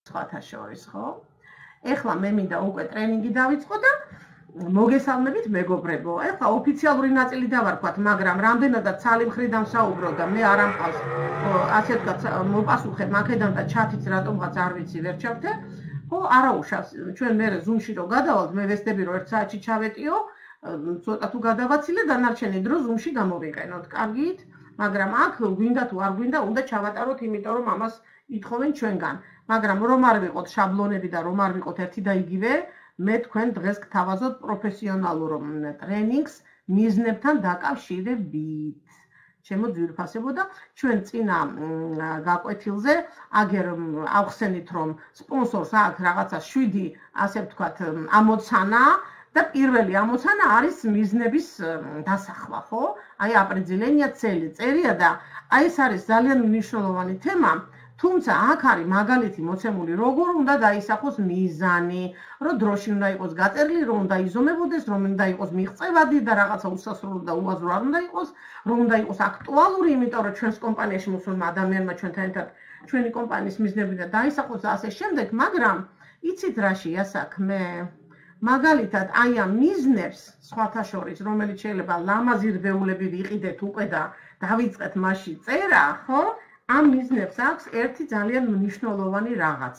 სხვათა შორის, ხო? ეხლა მე მინდა უკვე ტრენინგი დავიწყო და მოგესალმებით მეგობრებო. ეხლა ოფიციალური ნაწილი დავარქვათ, მაგრამ რამდენადაც ცალი მხრიდან ვსაუბრობ და მე არ ამყავს ასე ვთქვათ მოპასუხებ აქედან და ჩათიც რატომღაც არ ვიცი ვერ ჩავთე. ხო, არა უშავს. ჩვენ მე Zoom-ში რო გადავალთ, მე ვესტები რომ 1 საათში ჩავეტიო, ცოტა თუ გადავაცილე, დანარჩენი დრო Zoom-ში გამოვიყენოთ. კარგით? მაგრამ აქ გვინდა თუ არ გვინდა, უნდა ჩავატაროთ, იმიტომ რომ ამას ითხოვენ ჩვენგან. მაგრამ რომ არ ვიყოთ შაბლონები და რომ არ ვიყოთ ერთი და იგივე, მე თქვენ დღეს გთავაზობ პროფესიონალურ ტრენინგს მიზნებთან დაკავშირებით. ჩემო ძვირფასებო და ჩვენ წინა გაკვეთილზე აგერ ავხსენით რომ სპონსორს აქვს რაღაცა 7 ასე ვთქვათ ამოცანა და პირველი ამოცანა არის მიზნების დასახვა, ხო? აი აპრეძელენია цели, წერია და აი ეს არის ძალიან მნიშვნელოვანი თემა. თუმცა აქ არის მაგალითი მოცემული როგორ უნდა დაისახოს მიზანი, რომ დროში უნდა იყოს გაწერილი, რომ უნდა იზომებოდეს, რომ უნდა იყოს მიღწევადი და რაღაცა უსასრულო და უაზრო არ უნდა იყოს, რომ უნდა იყოს აქტუალური, იმიტომ რომ ჩვენს კომპანიაში მოსულმა ადამიანმა ჩვენთან ერთად ჩვენი კომპანიის მიზნები და დაისახოს და ასე შემდეგ, მაგრამ იცით რა შეასაქმე? მაგალითად, აი ამ მიზნებს სხვათა შორის, რომელიც შეიძლება ლამაზი რბეულები ვიყიდეთ უკვე და დავიწყეთ მასში წერა, ხო? ამ მიზნებს აქვს ერთი ძალიან მნიშვნელოვანი რაღაც.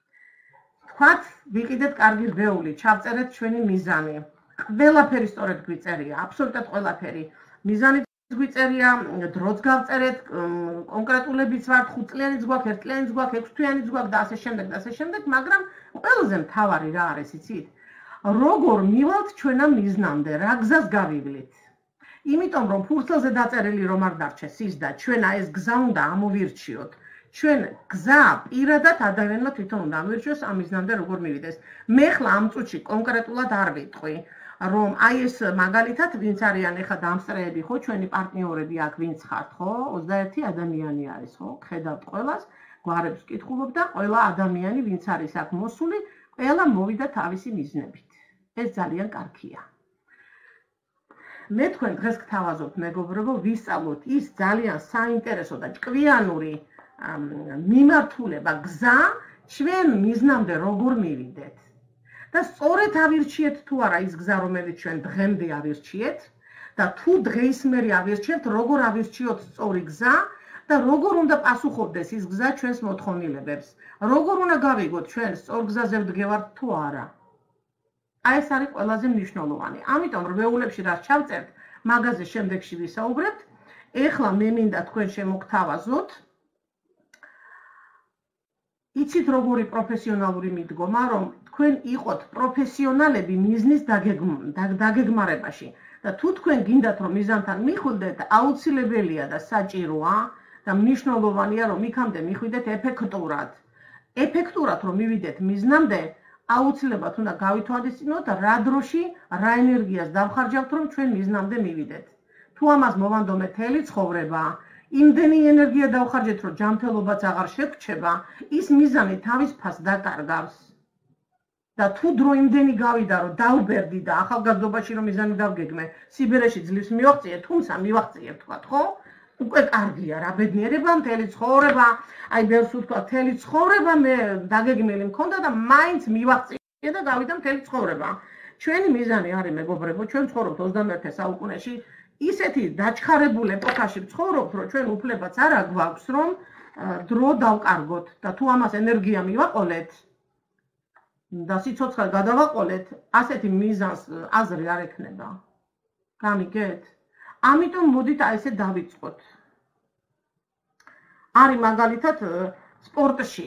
თქვათ, ვიყიდეთ კარგი რბეული, ჩავწერეთ ჩვენი მიზანი. ყველაფერი სწორედ გვიწერია, აბსოლუტურად ყველაფერი. მიზანიც გვიწერია, დროც გავწერეთ, კონკრეტულებიც ვართ, 5 წლიანიც გვაქვს, 1 წლიანიც გვაქვს, 6 თვიანიც გვაქვს და ასე შემდეგ, მაგრამ ყველაზე მთავარი რა არის, იცით? როგორ მივალთ ჩვენ ამ მიზნამდე, რა გზას გავივლით? იმიტომ რომ ფურცელზე დაწერილი რომ არ დარჩეს ის და ჩვენ ეს გზა უნდა ამოვირჩიოთ. ჩვენ გზა პირადად ადამიანმა თვითონ უნდა ამოვირჩიოს ამ მიზნამდე როგორ მივიდეს. მე ხლა ამ წუთში კონკრეტულად არ ვიტყვი, რომ აი ეს მაგალითად ვინც არიან ეხა დამსწრეები, ხო, ჩვენი პარტნიორები აქ ვინც ხართ, ხო? 21 ადამიანი არის, ხო? ხედავთ ყველას, გვარებს ვკითხულობ და ყველა ადამიანი ვინც არის აქ მოსული, ყველა მოვიდა თავისი მიზნებით. ეს ძალიან კარგია. მე თქვენ დღეს გთავაზობთ მეგობრებო, ვისწავლოთ ის ძალიან საინტერესო და ჭკვიანური მიმართულება გზა ჩვენ მიზნამდე როგორ მივიდეთ. და სწორედ ავირჩიეთ თუ არა ის გზა, რომელიც ჩვენ დღემდე ავირჩიეთ და თუ დღეისმერი ავირჩიეთ, როგორ ავირჩიოთ სწორი გზა და როგორ უნდა პასუხობდეს ის გზა ჩვენს მოთხოვნილებებს. როგორ უნდა გავიგოთ ჩვენ სწორ გზაზე ვდგევართ თუ არა. აი ეს არის ყველაზე მნიშვნელოვანი. ამიტომ რბეულებში რაც ჩავწერთ, მაგაზე შემდეგში ვისაუბრებთ. ეხლა მე მინდა თქვენ შემოგთავაზოთ. იცით როგორი პროფესიონალური მიდგომა, რომ თქვენ იყოთ პროფესიონალები მიზნის დაგეგმარებაში და თუ თქვენ გინდათ რომ მიზანთან მიხვიდეთ, აუცილებელია და საჭიროა და მნიშვნელოვანია რომ იქამდე მიხვიდეთ ეფექტურად. ეფექტურად რომ მივიდეთ მიზნამდე, აუცილებლად უნდა გავითვალისწინოთ რა დროში, რა ენერგიას დავხარჯავთ, რომ ჩვენ მიზნამდე მივიდეთ. თუ ამას მოვანდომეთ მთელი ცხოვრება, იმდენი ენერგია დავხარჯეთ, რომ ჯანმრთელობაც აღარ შეგვრჩება, ის მიზანი თავის ფასს დაკარგავს. და თუ დრო იმდენი გავიდა, რომ დავბერდი და ახალგაზრდობაში რომ მიზანი დავგეგმე, სიბერეში ძლივს მივაღწიე, თუმცა მივაღწიე თქვათ, ხო? უკვე კარგია რა ბედნიერება, მთელი ცხოვრება, აი ბევრს ვთქვა, მთელი ცხოვრება მე დაგეგმილი მქონდა და მაინც მივაღწიე და გავიდა მთელი ცხოვრება. ჩვენი მიზანი არის მეგობრებო, ჩვენ ცხოვრობთ 21 საუკუნეში, ისეთი დაჩხარებული ეპოქაში ვცხოვრობთ, რომ ჩვენ უფლებაც არ გვაქვს, რომ დრო დავკარგოთ და თუ ამას ენერგია მივაყოლეთ და სიცოცხლე გადავაყოლეთ, ასეთი მიზანს აზრი არ ექნება. გამიგეთ? ამიტომ მოდით აი ესე დავიწყოთ. არის მაგალითად სპორტში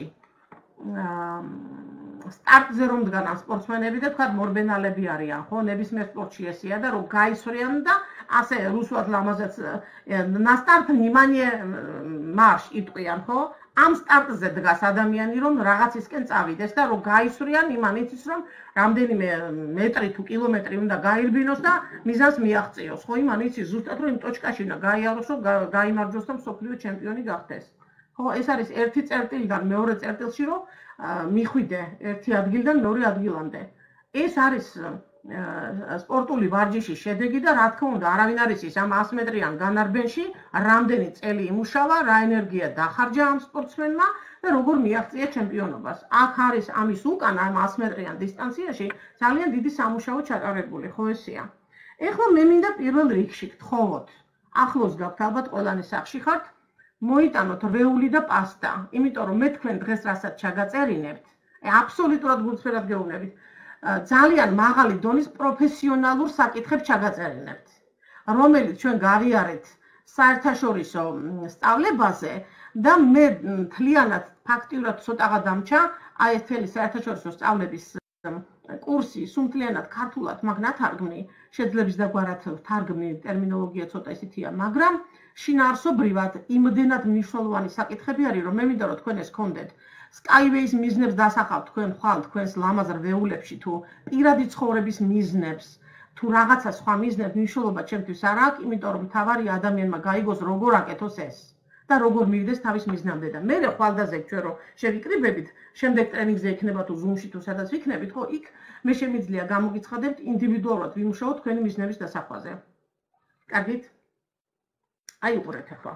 სტარტზე რომ დგანან სპორტსმენები და თქვა მორბენალები არიან, ხო? ნებისმიერ სპორტში ესეა და რომ გაისვრიან და ასე რუსულად ლამაზად на старт внимание марш იტყვიან, ხო? ამ სტარტზე დგას ადამიანი რომ რაღაცისკენ წავიდეს და რომ გაისვრიან იმანიცის რომ რამდენიმე მეტრი თუ კილომეტრი უნდა გაირბინოს და მიზანს მიაღწიოს, ხო? იმანიცის ზუსტად რომ იმ ტოჩკაში უნდა გაიაროს, რომ გაიმარჯვოს და მსოფლიო ჩემპიონი გახდეს. ხო, ეს არის ერთი წერტილიდან მეორე წერტილში რომ მიხვიდე ერთი ადგილიდან მეორე ადგილამდე. ეს არის სპორტული ვარჯიშის შედეგი და რა თქმა უნდა, არავინ არ იცის ამ 100 მეტრიან განარბენში რამდენი წელი იმუშავა, რა ენერგია დახარჯა ამ სპორტსმენმა და როგორ მიაღწია ჩემპიონობას. აქ არის ამის უკან ამ 100 მეტრიან დისტანციაში ძალიან დიდი სამუშაო ჩატარებული, ხო ესეა. ეხლა მე მინდა პირველ რიგში გთხოვოთ, ახლოს გაქვთ ალბათ ყველანი სახში ხართ, მოიტანოთ რვეული და პასტა, იმიტომ რომ მე თქვენ დღეს რასაც ჩაგაწერინებთ, აბსოლუტურად გულწრფელად გეუბნებით. ძალიან მაღალი დონის პროფესიონალურ საკითხებს ჩაგაწერინებთ, რომელიც ჩვენ გავიარეთ საერთაშორისო სწავლებაზე და მე მთლიანად ფაქტიურად ცოტაღა დამჩა აი ეს თელი საერთაშორისო სწავლების კურსი სუმთლიანად ქართულად მაგ ნათარგმნი შეძლებს დაგვარად თარგმნი ტერმინოლოგია ცოტა ისეთია, მაგრამ შინაარსობრივად იმდენად მნიშვნელოვანი საკითხები არის, რომ მე მინდა რომ თქვენ ეს გქონდეთ. Skyway-ის მიზნებს დასახავთ თქვენ ხვალ თქვენს ლამაზ რვეულებში თუ პირადი ცხოვრების მიზნებს თუ რაღაცა სხვა მიზნებს მნიშვნელობა ჩემთვის არ აქვს, იმიტომ რომ მთავარი ადამიანმა გაიგოს როგორ აკეთოს ეს და როგორ მივიდეს თავის მიზნამდე და მე ხვალდაზე ჩვენ რომ შევიკრიბებით, შემდეგ ტრენინგზე იქნება თუ Zoom-ში თუ სადაც ვიქნებით, ხო, იქ მე შემიძლია გამოგიცხადებთ ინდივიდუალურად ვიმუშაოთ თქვენი მიზნების დასახვაზე. კარგით? აი უყურეთ ახლა.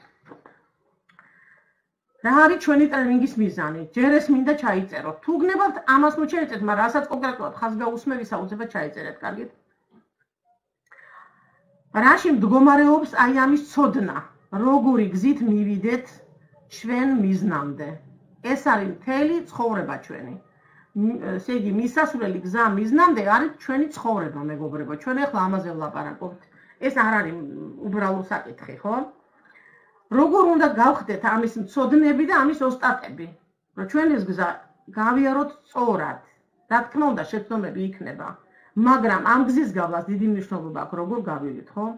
რა არის ჩვენი ტრენინგის მიზანი? ჯერ ეს მინდა ჩაიწეროთ. თუ გნებავთ, ამას ნუ ჩაიწერეთ, მაგრამ რასაც კონკრეტულად ხაზგაუსმების აუცილებლად ჩაიწერეთ, კარგით? რაში მდგომარეობს აი ამის ცოდნა? როგორი გზით მივიდეთ ჩვენ მიზნამდე? ეს არის მთელი ცხოვრება ჩვენი. ესე იგი, მისასვლელი გზა მიზნამდე არის ჩვენი ცხოვრება, მეგობრებო. ჩვენ ახლა ამაზე ვლაპარაკობთ. ეს არ არის უბრალო საკითხი, ხო? როგორ უნდა გავხდეთ ამის მცოდნები და ამის ოსტატები, რომ ჩვენ ეს გზა გავიაროთ სწორად. რა თქმა უნდა, შეცდომები იქნება, მაგრამ ამ გზის გავლას დიდი მნიშვნელობა აქვს, როგორ გავივით, ხო?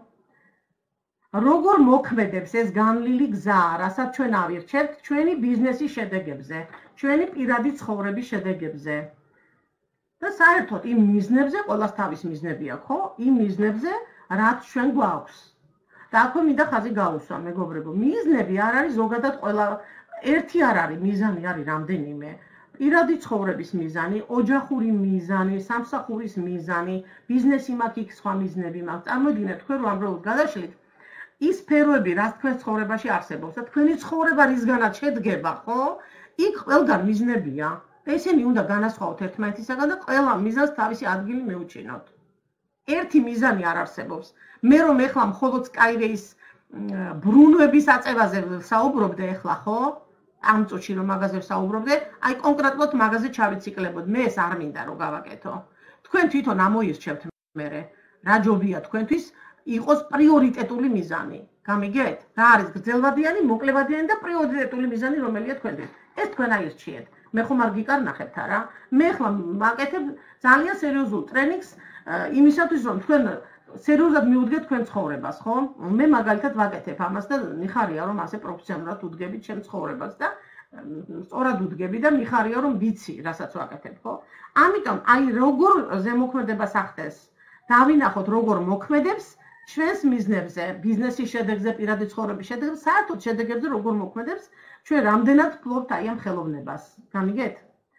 როგორ მოქმედებს ეს განვლილი გზა, რასაც ჩვენ ავირჩევთ ჩვენი ბიზნესის შედეგებზე, ჩვენი პირადი ცხოვრების შედეგებზე. და საერთოდ იმ მიზნებზე, ყველას თავის მიზნები აქვს, ხო? იმ მიზნებზე, რაც ჩვენ გვაქვს. და აქვე მინდა ხაზი გავუსვა, მეგობრებო, მიზნები არ არის ზოგადად ყველა ერთი არ არის, მიზანი არის რამდენიმე. პირადი ცხოვრების მიზანი, ოჯახური მიზანი, სამსახურის მიზანი, ბიზნესი მაქვს, იქ სხვა მიზნები მაქვს. წარმოგიდგენთ, თქვენ რომ ამბროლოდ გადაშლით ის სფეროები, რაც თქვენ ცხოვრებაში არსებობს და თქვენი ცხოვრება რისგანაც შედგება, ხო? იქ ყველგან მიზნებია. და ისინი უნდა განასხვაოთ ერთმანეთისაგან და ყველა მიზანს თავისი ადგილი მეუჩინოთ. ერთი მიზანი არ არსებობს. მე რომ ეხლა მხოლოდ Skyway-ის ბრუნვების აწევაზე საუბრობდე ეხლა, ხო? ამ წუთში რომ მაგაზე საუბრობდე, აი კონკრეტულად მაგაზე ჩავიციკლებოდ. მე ეს არ მინდა რომ გავაკეთო. თქვენ თვითონ ამოირჩევთ მერე, რა ჯობია თქვენთვის იყოს პრიორიტეტული მიზანი. გამიგეთ? რა არის გრძელვადიანი, მოკლევადიანი და პრიორიტეტული მიზანი რომელია თქვენთვის? ეს თქვენ აირჩიეთ. მე ხომ არ გიკარნახებთ არა? მე ახლა მაკეთებ ძალიან სერიოზულ ტრენინგს იმისათვის რომ თქვენ სერიოზულად მიუდგეთ თქვენ ცხოვრებას, ხო? მე მაგალითად ვაკეთებ ამას და მიხარია რომ ასე პროფესიონალურად უდგებით ჩემ ცხოვრებას და სწორად უდგები და მიხარია რომ ვიცი, რასაც ვაკეთებ, ხო? ამიტომ აი როგორ ზემოქმედებას ახდენს. დავინახოთ როგორ მოქმედებს ჩვენს მიზნებზე, ბიზნესის შედეგზე, პირადი ცხოვრების შედეგზე, საერთოდ შედეგებზე როგორ მოქმედებს, ჩვენ რამდენად ფლობთ აი ამ ხელოვნებას. გამიგეთ?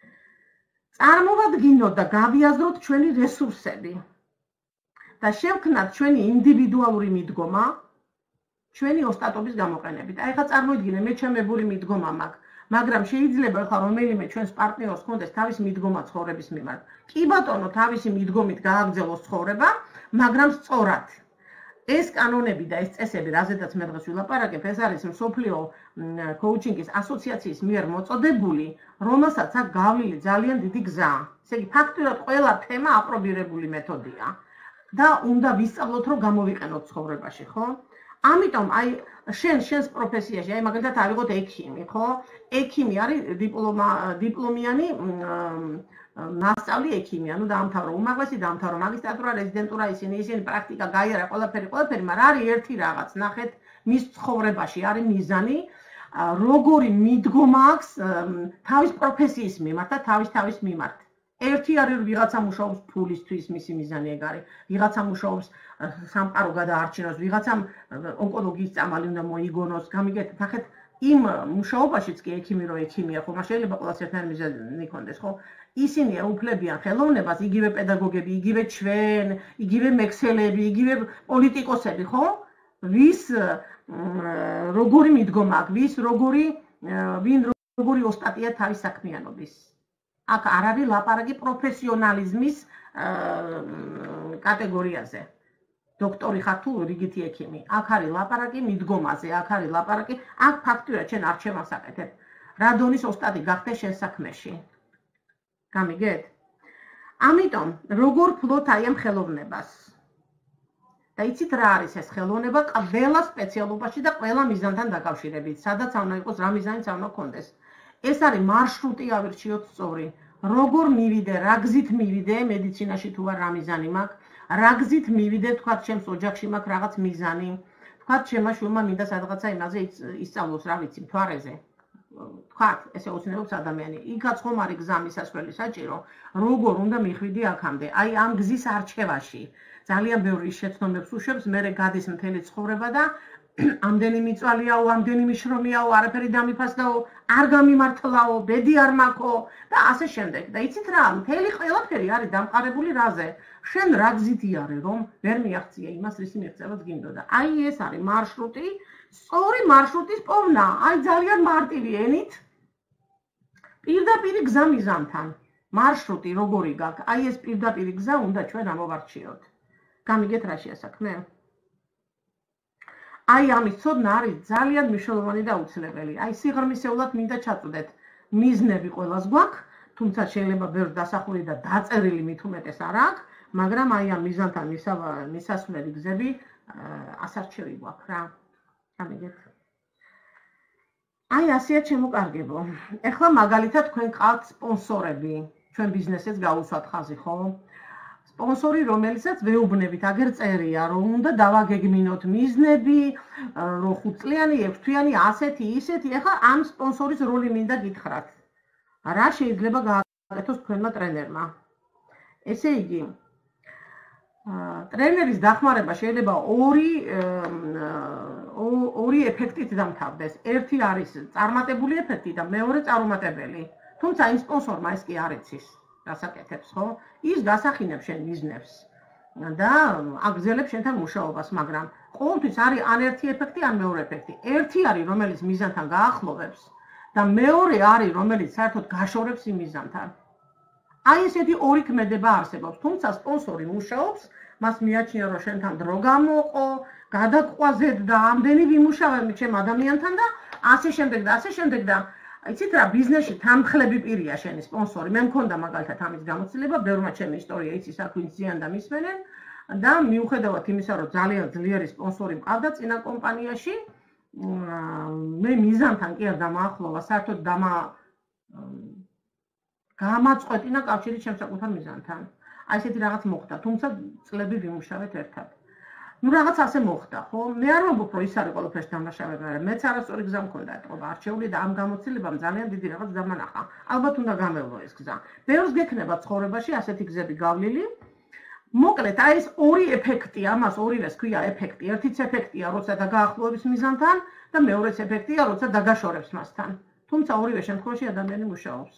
წარმოვადგინოთ და გავიაზროთ ჩვენი რესურსები. და შევქმნათ ჩვენი ინდივიდუალური მიდგომა ჩვენი ოსტატობის გამოყენებით. აი ხა წარმოიდგინე, მე ჩემებული მიდგომა მაქვს, მაგრამ შეიძლება ხა რომელიმე ჩვენს პარტნიორს ჰქონდეს თავისი მიდგომა ცხოვრების მიმართ. კი ბატონო, თავისი მიდგომით გააგრძელოს ცხოვრება, მაგრამ სწორად. ეს კანონები და ეს წესები, რაზედაც მე დღეს ვილაპარაკებ, ეს არის მსოფლიო კოუჩინგის ასოციაციის მიერ მოწოდებული, რომელსაც აქვს გავლილი ძალიან დიდი გზა. ესე იგი, ფაქტურად ყველა თემა აპრობირებული მეთოდია. და უნდა ვისწავლოთ, რომ გამოვიყენოთ ცხოვრებაში, ხო? ამიტომ აი შენს პროფესიაში, აი მაგალითად ავიღოთ ექიმი, ხო? ექიმი არის დიპლომიანი მასწავლი ექიმი, ანუ დაამთავრო უმაღლესი, დაამთავრო მაგისტრატურა, რეზიდენტურა, ისინი პრაქტიკა გაიარა, ყველაფერი, მაგრამ არის ერთი რაღაც, ნახეთ, მის ცხოვრებაში არის მიზანი, როგორი მიდგომა აქვს თავის პროფესიის მიმართ და თავის მიმართ. ერთი არის რომ ვიღაცა მუშაობს ფულისთვის, მისი მიზანი ეგ არის. ვიღაცა მუშაობს სამყარო გადაარჩინოს, ვიღაცამ ონკოლოგიის წამალი უნდა მოიგონოს. გამიგეთ, ნახეთ, იმ მუშაობაშიც კი ექიმი რო ექიმია, ხო, მას შეიძლება ყველას ერთნაირი მიზანი ქონდეს, ხო? ისინი ეუფლებიან ხელოვნებას, იგივე პედაგოგები, იგივე ჩვენ, იგივე მექსელები, იგივე პოლიტიკოსები, ხო? ვის როგორი მიდგომა აქვს, ვინ როგორი ოსტატია თავის საქმიანობის. აქ არ არის ლაპარაკი პროფესიონალიზმის კატეგორიაზე. დოქტორი ხარ თუ რიგითი ექიმი. აქ არის ლაპარაკი მიდგომაზე, აქ არის ლაპარაკი, აქ ფაქტურად შენ არჩევანს აკეთებ. რა დონის ოსტატი გახდე შენ საქმეში. გამიგეთ? ამიტომ როგორ ფლოთ აი ამ ხელოვნებას? და იცით რა არის ეს ხელოვნება ყველა სპეციალობაში და ყველა მიზანთან დაკავშირებით, სადაც უნდა იყოს რა მიზანიც უნდა გქონდეს. ეს არის მარშრუტი ავირჩიოთ სწორი. როგორ მივიდე, რა გზით მივიდე მედიცინაში თუ არ რა მიზანი მაქვს, რა გზით მივიდე, თქვათ ჩემს ოჯახში მაქვს რაღაც მიზანი, თქვათ ჩემმა შვილმა მინდა სადღაცა იმაზე ისწავლოს, რა ვიცი, მთვარეზე. თქვათ, ესე ოცნებობს ადამიანი. იქაც ხომ არის გზა მისასვლელი საჭირო, როგორ უნდა მიხვიდი აქამდე. აი ამ გზის არჩევაში ძალიან ბევრი შეცდომებს უშვებს, მერე გადის მთელი ცხოვრება და ამდენი მიწვალიაო, ამდენი მიშრომიაო, არაფერი დამიფასდაო, არ გამიმართლაო, ბედი არ მაქო და ასე შემდეგ. და იცით რა, მთელი ყველაფერი არის დამყარებული რაზე? შენ რა გზით იარე, რომ ვერ მიაღწია იმას, რის მიღწევაც გინდოდა. აი ეს არის მარშრუტი, სწორი მარშრუტის პოვნა, აი ძალიან მარტივი ენით. პირდაპირი გზა მიზანთან. მარშრუტი როგორი გაქვს? აი ეს პირდაპირი გზა უნდა ჩვენ ამოვარჩიოთ. გამიგეთ რაშია საქმე? აი ამის ცოდნა არის ძალიან მნიშვნელოვანი და აუცილებელი. აი სიღრმისეულად მინდა ჩაწვდეთ. მიზნები ყველას გვაქვს, თუმცა შეიძლება ბევრ დასახული და დაწერილი მით უმეტეს არ აქვს, მაგრამ აი ამ მიზანთან მისასვლელი გზები ასარჩევი გვაქვს რა. გამიგეთ? აი ასეა შემოკარგებო. ეხლა მაგალითად თქვენ ყავთ სპონსორები, ჩვენ ბიზნესებს გაუსვათ ხაზი, ხო? სპონსორი, რომელიცაც ვეუბნებით, აგერ წერია, რომ უნდა დავაგეგმინოთ მიზნები, რომ 5 წლიანი, 6 თვიანი, ასეთი, ისეთი. ეხლა ამ სპონსორის როლი მინდა გითხრათ. რა შეიძლება გააკეთოს თქვენმა ტრენერმა? ესე იგი, ტრენერის დახმარება შეიძლება ორი ეფექტით დამთავრდეს. ერთი არის წარმატებული ეფექტი და მეორე წარუმატებელი. თუმცა იმ სპონსორმა ეს კი არ იცის. გასაკეთებს, ხო? ის გასახინებს შენ მიზნებს და აგრძელებს შენთან მუშაობას, მაგრამ ყოველთვის არის ან ერთი ეფექტი, ან მეორე ეფექტი. ერთი არის, რომელიც მიზანთან გაახლოვებს და მეორე არის, რომელიც საერთოდ გაშორებს იმ მიზანთან. აი ესეთი ორი ქმედება არსებობს, თუმცა სპონსორი მუშაობს, მას მიაჩნია, რომ შენთან დრო გამოყო, გადაგყვაზეთ და ამდენი ვიმუშავებ ჩემ ადამიანთან და ასე შემდეგ და იცით რა, ბიზნესში თანმხლები პირია შენი სპონსორი. მე მქონდა მაგალითად ამის გამოცდილება, ბევრმა ჩემი ისტორია იცის, აქ ვინც ზიან და მისმენენ და მიუხედავად იმისა, რომ ძალიან ძლიერი სპონსორი მყავდა წინა კომპანიაში, მე მიზანთან კი არ დამაახლოვა, საერთოდ გამაწყვეტინა კავშირი ჩემს საკუთარ მიზანთან. აი ესეთი რაღაც მოხდა, თუმცა წლები ვიმუშავეთ ერთად. ნუ რაღაც ასე მოხდა, ხო? მე არ ვამბობ, რომ ის არის ყველაფერს დამნაშავები, მაგრამ მეც არასწორი გზა მქონდა ეთყობა არჩეული და ამ გამოცდილებამ ძალიან დიდი რაღაც დამანახა. ალბათ უნდა გამევლო ეს გზა. ბევრს გექნება ცხოვრებაში ასეთი გზები გავლილი. მოკლედ, აი ეს ორი ეფექტი, ამას ორივეს ქვია ეფექტი. ერთიც ეფექტია, როცა დაგაახლოვებს მიზანთან და მეორეც ეფექტია, როცა დაგაშორებს მასთან. თუმცა ორივე შემთხვევაში ადამიანი მუშაობს.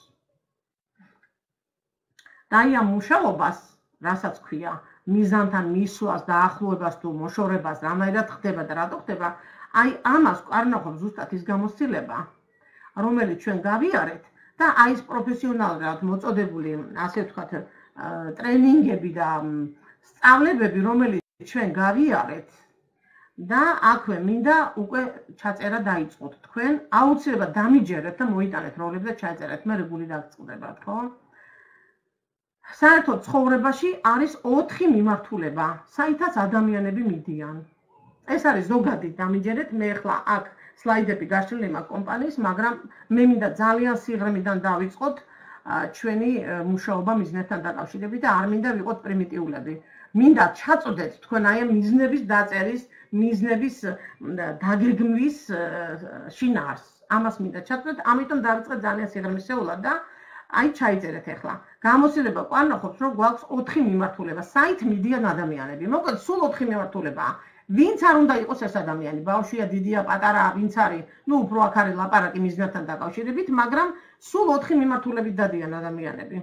და აი ამ მუშაობას, რასაც ქვია მიზანთან მისვლას და ახლოვებას თუ მოშორებას რამაერად ხდება და რატო ხდება, აი ამას არ ნახობ ზუსტად ის გამოცდილება, რომელიც ჩვენ გავიარეთ და აი ეს პროფესიონალურად მოწოდებული, ასე ვთქვათ, ტრენინგები და სწავლებები, რომელიც ჩვენ გავიარეთ და აქვე მინდა უკვე ჩაწერა დაიწყოთ თქვენ, აუცილებლად დამიჯერეთ და მოიტანეთ როლები და ჩაეწერეთ, მე რეგული დაგწყდებათ, ხო? საერთოდ ცხოვრებაში არის 4 მიმართულება, საითაც ადამიანები მიდიან. ეს არის ზოგადი დამიჯერეთ, მე ახლა აქ სლაიდები გაშლილი მაქვს კომპანიის, მაგრამ მე მინდა ძალიან სიღრმიდან დავიწყოთ ჩვენი მუშაობა მიზნებთან დაკავშირებით და არ მინდა ვიყოთ პრიმიტიულები. მინდა ჩაწოდეთ თქვენ აი ამ მიზნების დაწერის, მიზნების დაგეგმვის შინაარსს. ამას მინდა ჩაწოდეთ, ამიტომ დავიწყეთ ძალიან სიღრმისეულად და აი ჩაიწერეთ ახლა. გამოცდილება ყანახობს, რომ გვაქვს 4 მიმართულება. საით მიდიან ადამიანები. მოკლედ, სულ 4 მიმართულებაა. ვინც არ უნდა იყოს ეს ადამიანი, ბავშვია, დიდია, პატარაა, ვინც არის, უფრო აქ არის ლაპარაკი მიზნებთან დაკავშირებით, მაგრამ სულ 4 მიმართულებით დადიან ადამიანები.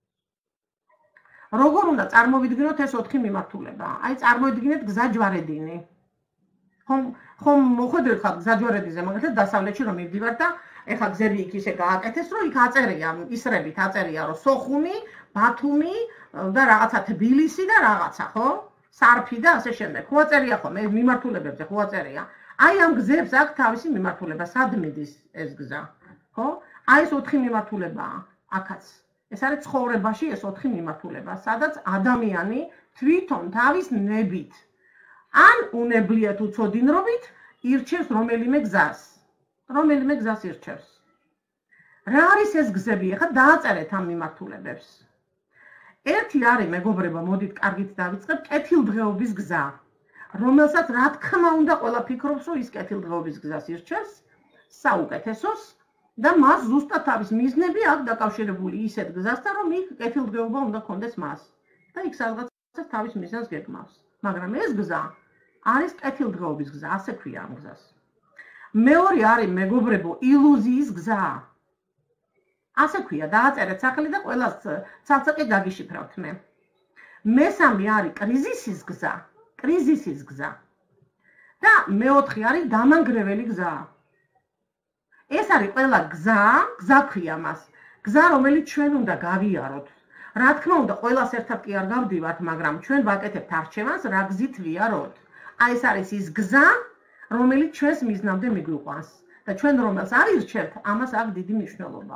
როგორ უნდა წარმოვიდგინოთ ეს 4 მიმართულება? აი წარმოვიდგინეთ გზაჯვარედინი. ხომ მოხვედრით ხარ გზაჯვარედინზე, მაგალითად დასავლეთში რომ მივდივარ და ეხლა გზები იქ ისე გააკეთეს, რომ იქ აწერია, ისრებით აწერია, რომ სოხუმი, ბათუმი და რაღაცა თბილისი და რაღაცა, ხო? სარფი და ასე შემდეგ. ხო აწერია ხოლმე მიმართულებებზე, ხო აწერია. აი ამ გზებს აქვს თავისი მიმართულება, სად მიდის ეს გზა, ხო? აი ეს 4 მიმართულებაა, აქაც. ეს არის ცხოვრებაში ეს 4 მიმართულება, სადაც ადამიანი თვითონ თავის ნებით ან უნებლიეთ უცოდინრობით ირჩევს რომელიმე გზას. რომელიმე გზას ირჩევს. რა არის ეს გზები? ახლა დააწერეთ ამ მიმართულებებს. ერთი არის, მეგობრებო, მოდით კარგით დავიწყებ, კეთილდღეობის გზა, რომელსაც რა თქმა უნდა ყველა ფიქრობს, რომ ის კეთილდღეობის გზას ირჩევს, საუკეთესოს და მას ზუსტად თავის მიზნები აქვს დაკავშირებული ისეთ გზასთან, რომ იქ კეთილდღეობა უნდა კონდეს მას და იქ სადღაც თავის მიზანს გეგმავს. მაგრამ ეს გზა არის კეთილდღეობის გზა, ასე ქვია ამ გზას. მეორე არის, მეგობრებო, ილუზიის გზა. ასე ქვია, დააწერეთ სახელი და ყველას ცალ-ცალკე გაგიშიფრავთ მე. მესამე არის კრიზისის გზა, კრიზისის გზა. და მეოთხე არის დამანგრეველი გზა. ეს არის ყველა გზა, გზა ქვია მას. გზა, რომელიც ჩვენ უნდა გავიაროთ. რა თქმა უნდა, ყველას ერთად კი არ გავდივართ, მაგრამ ჩვენ ვაკეთებთ არჩევანს, რა გზით ვიაროთ. აი ეს არის ის გზა, რომელიც ჩვენს მიზნამდე მიგვიყვანს და ჩვენ რომელს არ ირჩევთ, ამას აქვს დიდი მნიშვნელობა.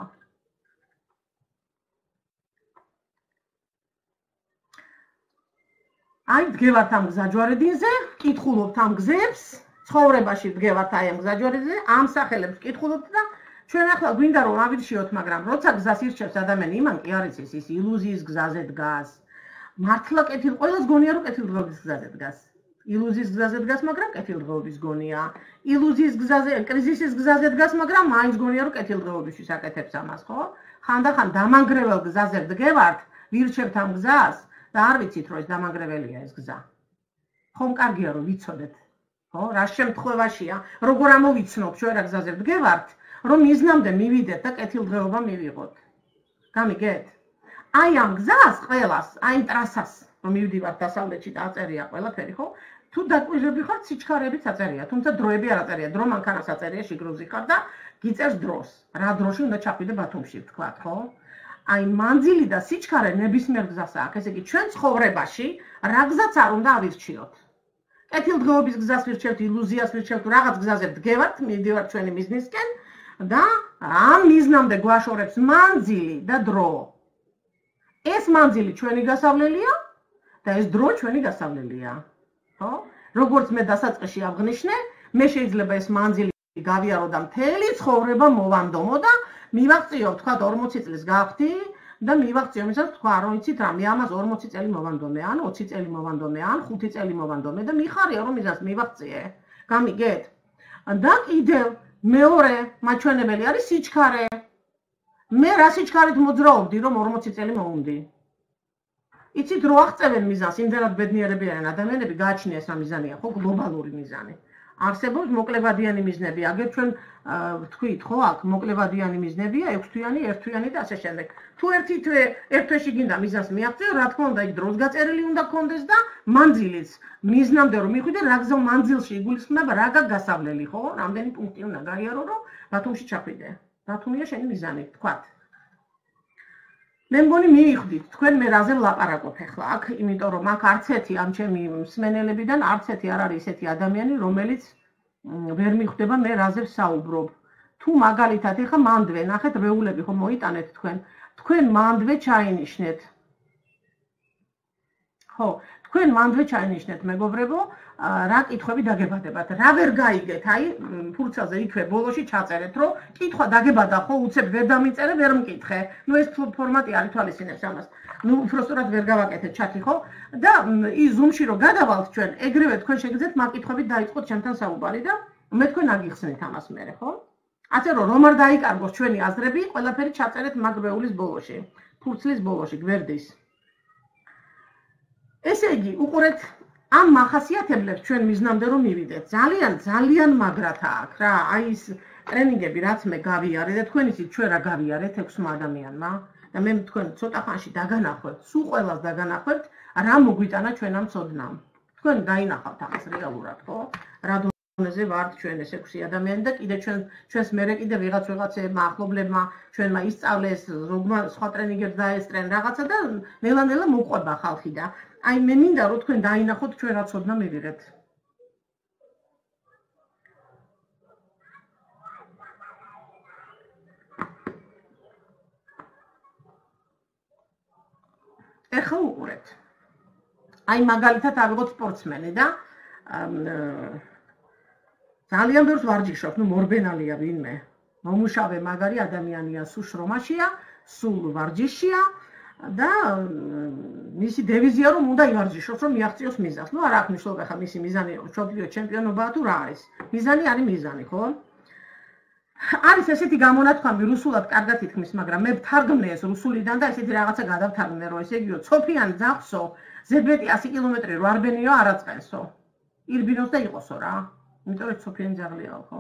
აი დგევართ ამ გზაჯვარედინზე, კითხულობთ ამ გზებს, ცხოვრებაში დგევართ აი ამ გზაჯვარედინზე, ამ სახელებს კითხულობთ და ჩვენ ახლა გვინდა რომ ავირჩიოთ, მაგრამ როცა გზას ირჩევს ადამიანი, იმან კი არის ის ილუზიის გზაზე დგას. მართლა ყველას გონია რომ კეთილდღეობის გზაზე დგას. ილუზიის გზაზე დგას, მაგრამ კეთილდღეობის გონია. ილუზიის გზაზე, კრიზისის გზაზე დგას, მაგრამ მაინც გონია რომ კეთილდღეობისთვის აკეთებს ამას, ხო? ხანდახან დამანგრეველ გზაზე დგევართ, ვირჩევთ ამ გზას და არ ვიცით რომ ეს დამანგრეველია ეს გზა. ხომ კარგია რომ ვიცოდეთ, ხო? რა შემთხვევაშია, როგორ ამოვიცნობთ ჩვენ რა გზაზე დგევართ, რომ მიზნამდე მივიდეთ და კეთილდღეობა მივიღოთ. გამიგეთ? აი ამ გზას ყველას, აი ამ ტრასას რომ მივდივართ დასავლეთში და აწერია ყველაფერი, ხო? თუ დაკვირვები ხართ, სიჩქარეებიც აწერია, თუმცა დროები არ აწერია. დრო მანქანას აწერია, შიგროვზი ხარ და გიწერს დროს. რა დროში უნდა ჩახვიდე ბათუმში, ვთქვათ, ხო? აი მანძილი და სიჩქარე ნებისმიერ გზას აქვს. ესე იგი, ჩვენ ცხოვრებაში რა გზაც არ უნდა ავირჩიოთ. კეთილდღეობის გზას ვირჩევთ, ილუზიას ვირჩევთ, რაღაც გზაზე ვდგევართ, მივდივართ ჩვენი მიზნისკენ და ამ მიზნამდე გვაშორებს მანძილი და დრო. ეს მანძილი ჩვენი გასავლელია და ეს დრო ჩვენი გასავლელია. ხო? როგორც მე დასაწყისში აღნიშნე, მე შეიძლება ეს მანძილი გავიარო და მთელი ცხოვრება მოვანდომო და მივაღწიო, თქვა 40 წლის გავხდი და მივაღწიო, მისას თქვა, რომ იცით რა, მე ამას 40 წელი მოვანდომე, ან 20 წელი მოვანდომე, ან 5 წელი მოვანდომე და მიხარია, რომ მისას მივაღწიე. გამიგეთ? და კიდევ მეორე მაჩვენებელი არის სიჩქარე. მე რა სიჩქარით მოძრაობდი, რომ 40 წელი მოვუნდი. იცით რო აღწევენ მიზანს, იმდენად ბედნიერები არიან ადამიანები, გააჩნია ეს რა მიზანია, ხო, გლობალური მიზანი. არსებობს მოკლევადიანი მიზნები, აგერ ჩვენ ვთქვით, ხო, აქ მოკლევადიანი მიზნებია, 6 თვიანი, 1 თვიანი და ასე შემდეგ. თუ ერთ თვეში გინდა მიზანს მიაღწიო, რა თქმა უნდა, იქ დროს გაწერილი უნდა გქონდეს და მანძილიც მიზნამდე რომ მიხვიდე, რა გზა მანძილში იგულისხმება, რა გასავლელი, ხო? რამდენი პუნქტი უნდა გაიარო, რომ ბათუმში ჩახვიდე. ბათუმია შენი მიზანი, თქვათ. მე მგონი მივხვდით, თქვენ მე რაზე ვლაპარაკობ ახლა აქ, იმიტომ რომ აქ არც ერთი ამ ჩემი მსმენელებიდან არც ერთი არ არის ესეთი ადამიანი, რომელიც ვერ მიხვდება მე რაზე ვსაუბრობ. თუ მაგალითად ახლა მანდვე, ნახეთ რეულები ხომ მოიტანეთ თქვენ. თქვენ მანდვე ჩაინიშნეთ. ხო, თქვენ მანდვე ჩაინიშნეთ, მეგობრებო, რა კითხვები დაგებადებათ. რა ვერ გაიგეთ, აი, ფურცელზე იქვე ბოლოში ჩაწერეთ, რომ კითხვა დაგებადა, ხო, უცებ ვერ დამიწერე, ვერ მკითხე. ნუ ეს ფორმატი არ ითვალისწინებს ამას. ნუ უბრალოდ ვერ გავაკეთეთ ჩათი, ხო? და ის ზუმში რომ გადავალთ ჩვენ, ეგრევე თქვენ შეგიძლიათ მაგ კითხვებით დაიწყოთ ჩემთან საუბარი და მე თქვენ აგიხსნით ამას მერე, ხო? ასე რომ არ დაიკარგოს ჩვენი აზრები, ყველაფერი ჩაწერეთ მაგ რეულის ბოლოში, ფურცლის ბოლოში, გვერდის. ესე იგი, უყურეთ ამ მახასიათებლებს ჩვენ მიზნამდე რომ მივიდეთ. ძალიან მაგრათა აქვს რა. აი ის ტრენინგები რაც მე გავიარე და თქვენ იცით ჩვენ რა გავიარეთ 6 ადამიანმა და მე თქვენ ცოტა ხანში დაგანახვებთ, სულ ყველას დაგანახვებთ, რა მოგვიტანა ჩვენ ამ ცოდნამ. თქვენ დაინახავთ ამას რეალურად, ხო? რა დონეზე ვართ ჩვენ ეს 6 ადამიანი და კიდე ჩვენს მერე კიდე ვიღაცებმა ახლობლებმა ჩვენმა ისწავლეს, ზოგმა სხვა ტრენინგებს დაესწრენ რაღაცა და ნელა-ნელა მოყვება ხალხი და აი მე მინდა რომ თქვენ დაინახოთ ჩვენ რა ცოდნა მივიღეთ. ეხლა უყურეთ. აი მაგალითად ავიღოთ სპორტსმენი და ძალიან ბევრს ვარჯიშობ, ნუ მორბენალია ვინმე. მომუშავე მაგარი ადამიანია, სულ შრომაშია, სულ ვარჯიშია და მისი დევიზია რომ უნდა ივარჯიშოს, რომ მიაღწიოს მიზანს. ნუ არ აქვს მნიშვნელობა ხა მისი მიზანი მშობლიო ჩემპიონობაა თუ რა არის. მიზანი არის მიზანი, ხო? არის ესეთი გამონათქვამი რუსულად კარგად ითქმის, მაგრამ მე ვთარგმნე ეს რუსულიდან და ესეთი რაღაცა გადავთარგმნე, რომ ესე იგივე ცოფიან ძაღსო, ზედმეტი 100 კილომეტრი რო არ ბენიო არაწყენსო. ირბინოს და იყოსო რა. იმიტომ რომ ცოფიანი ძაღლიაო, ხო?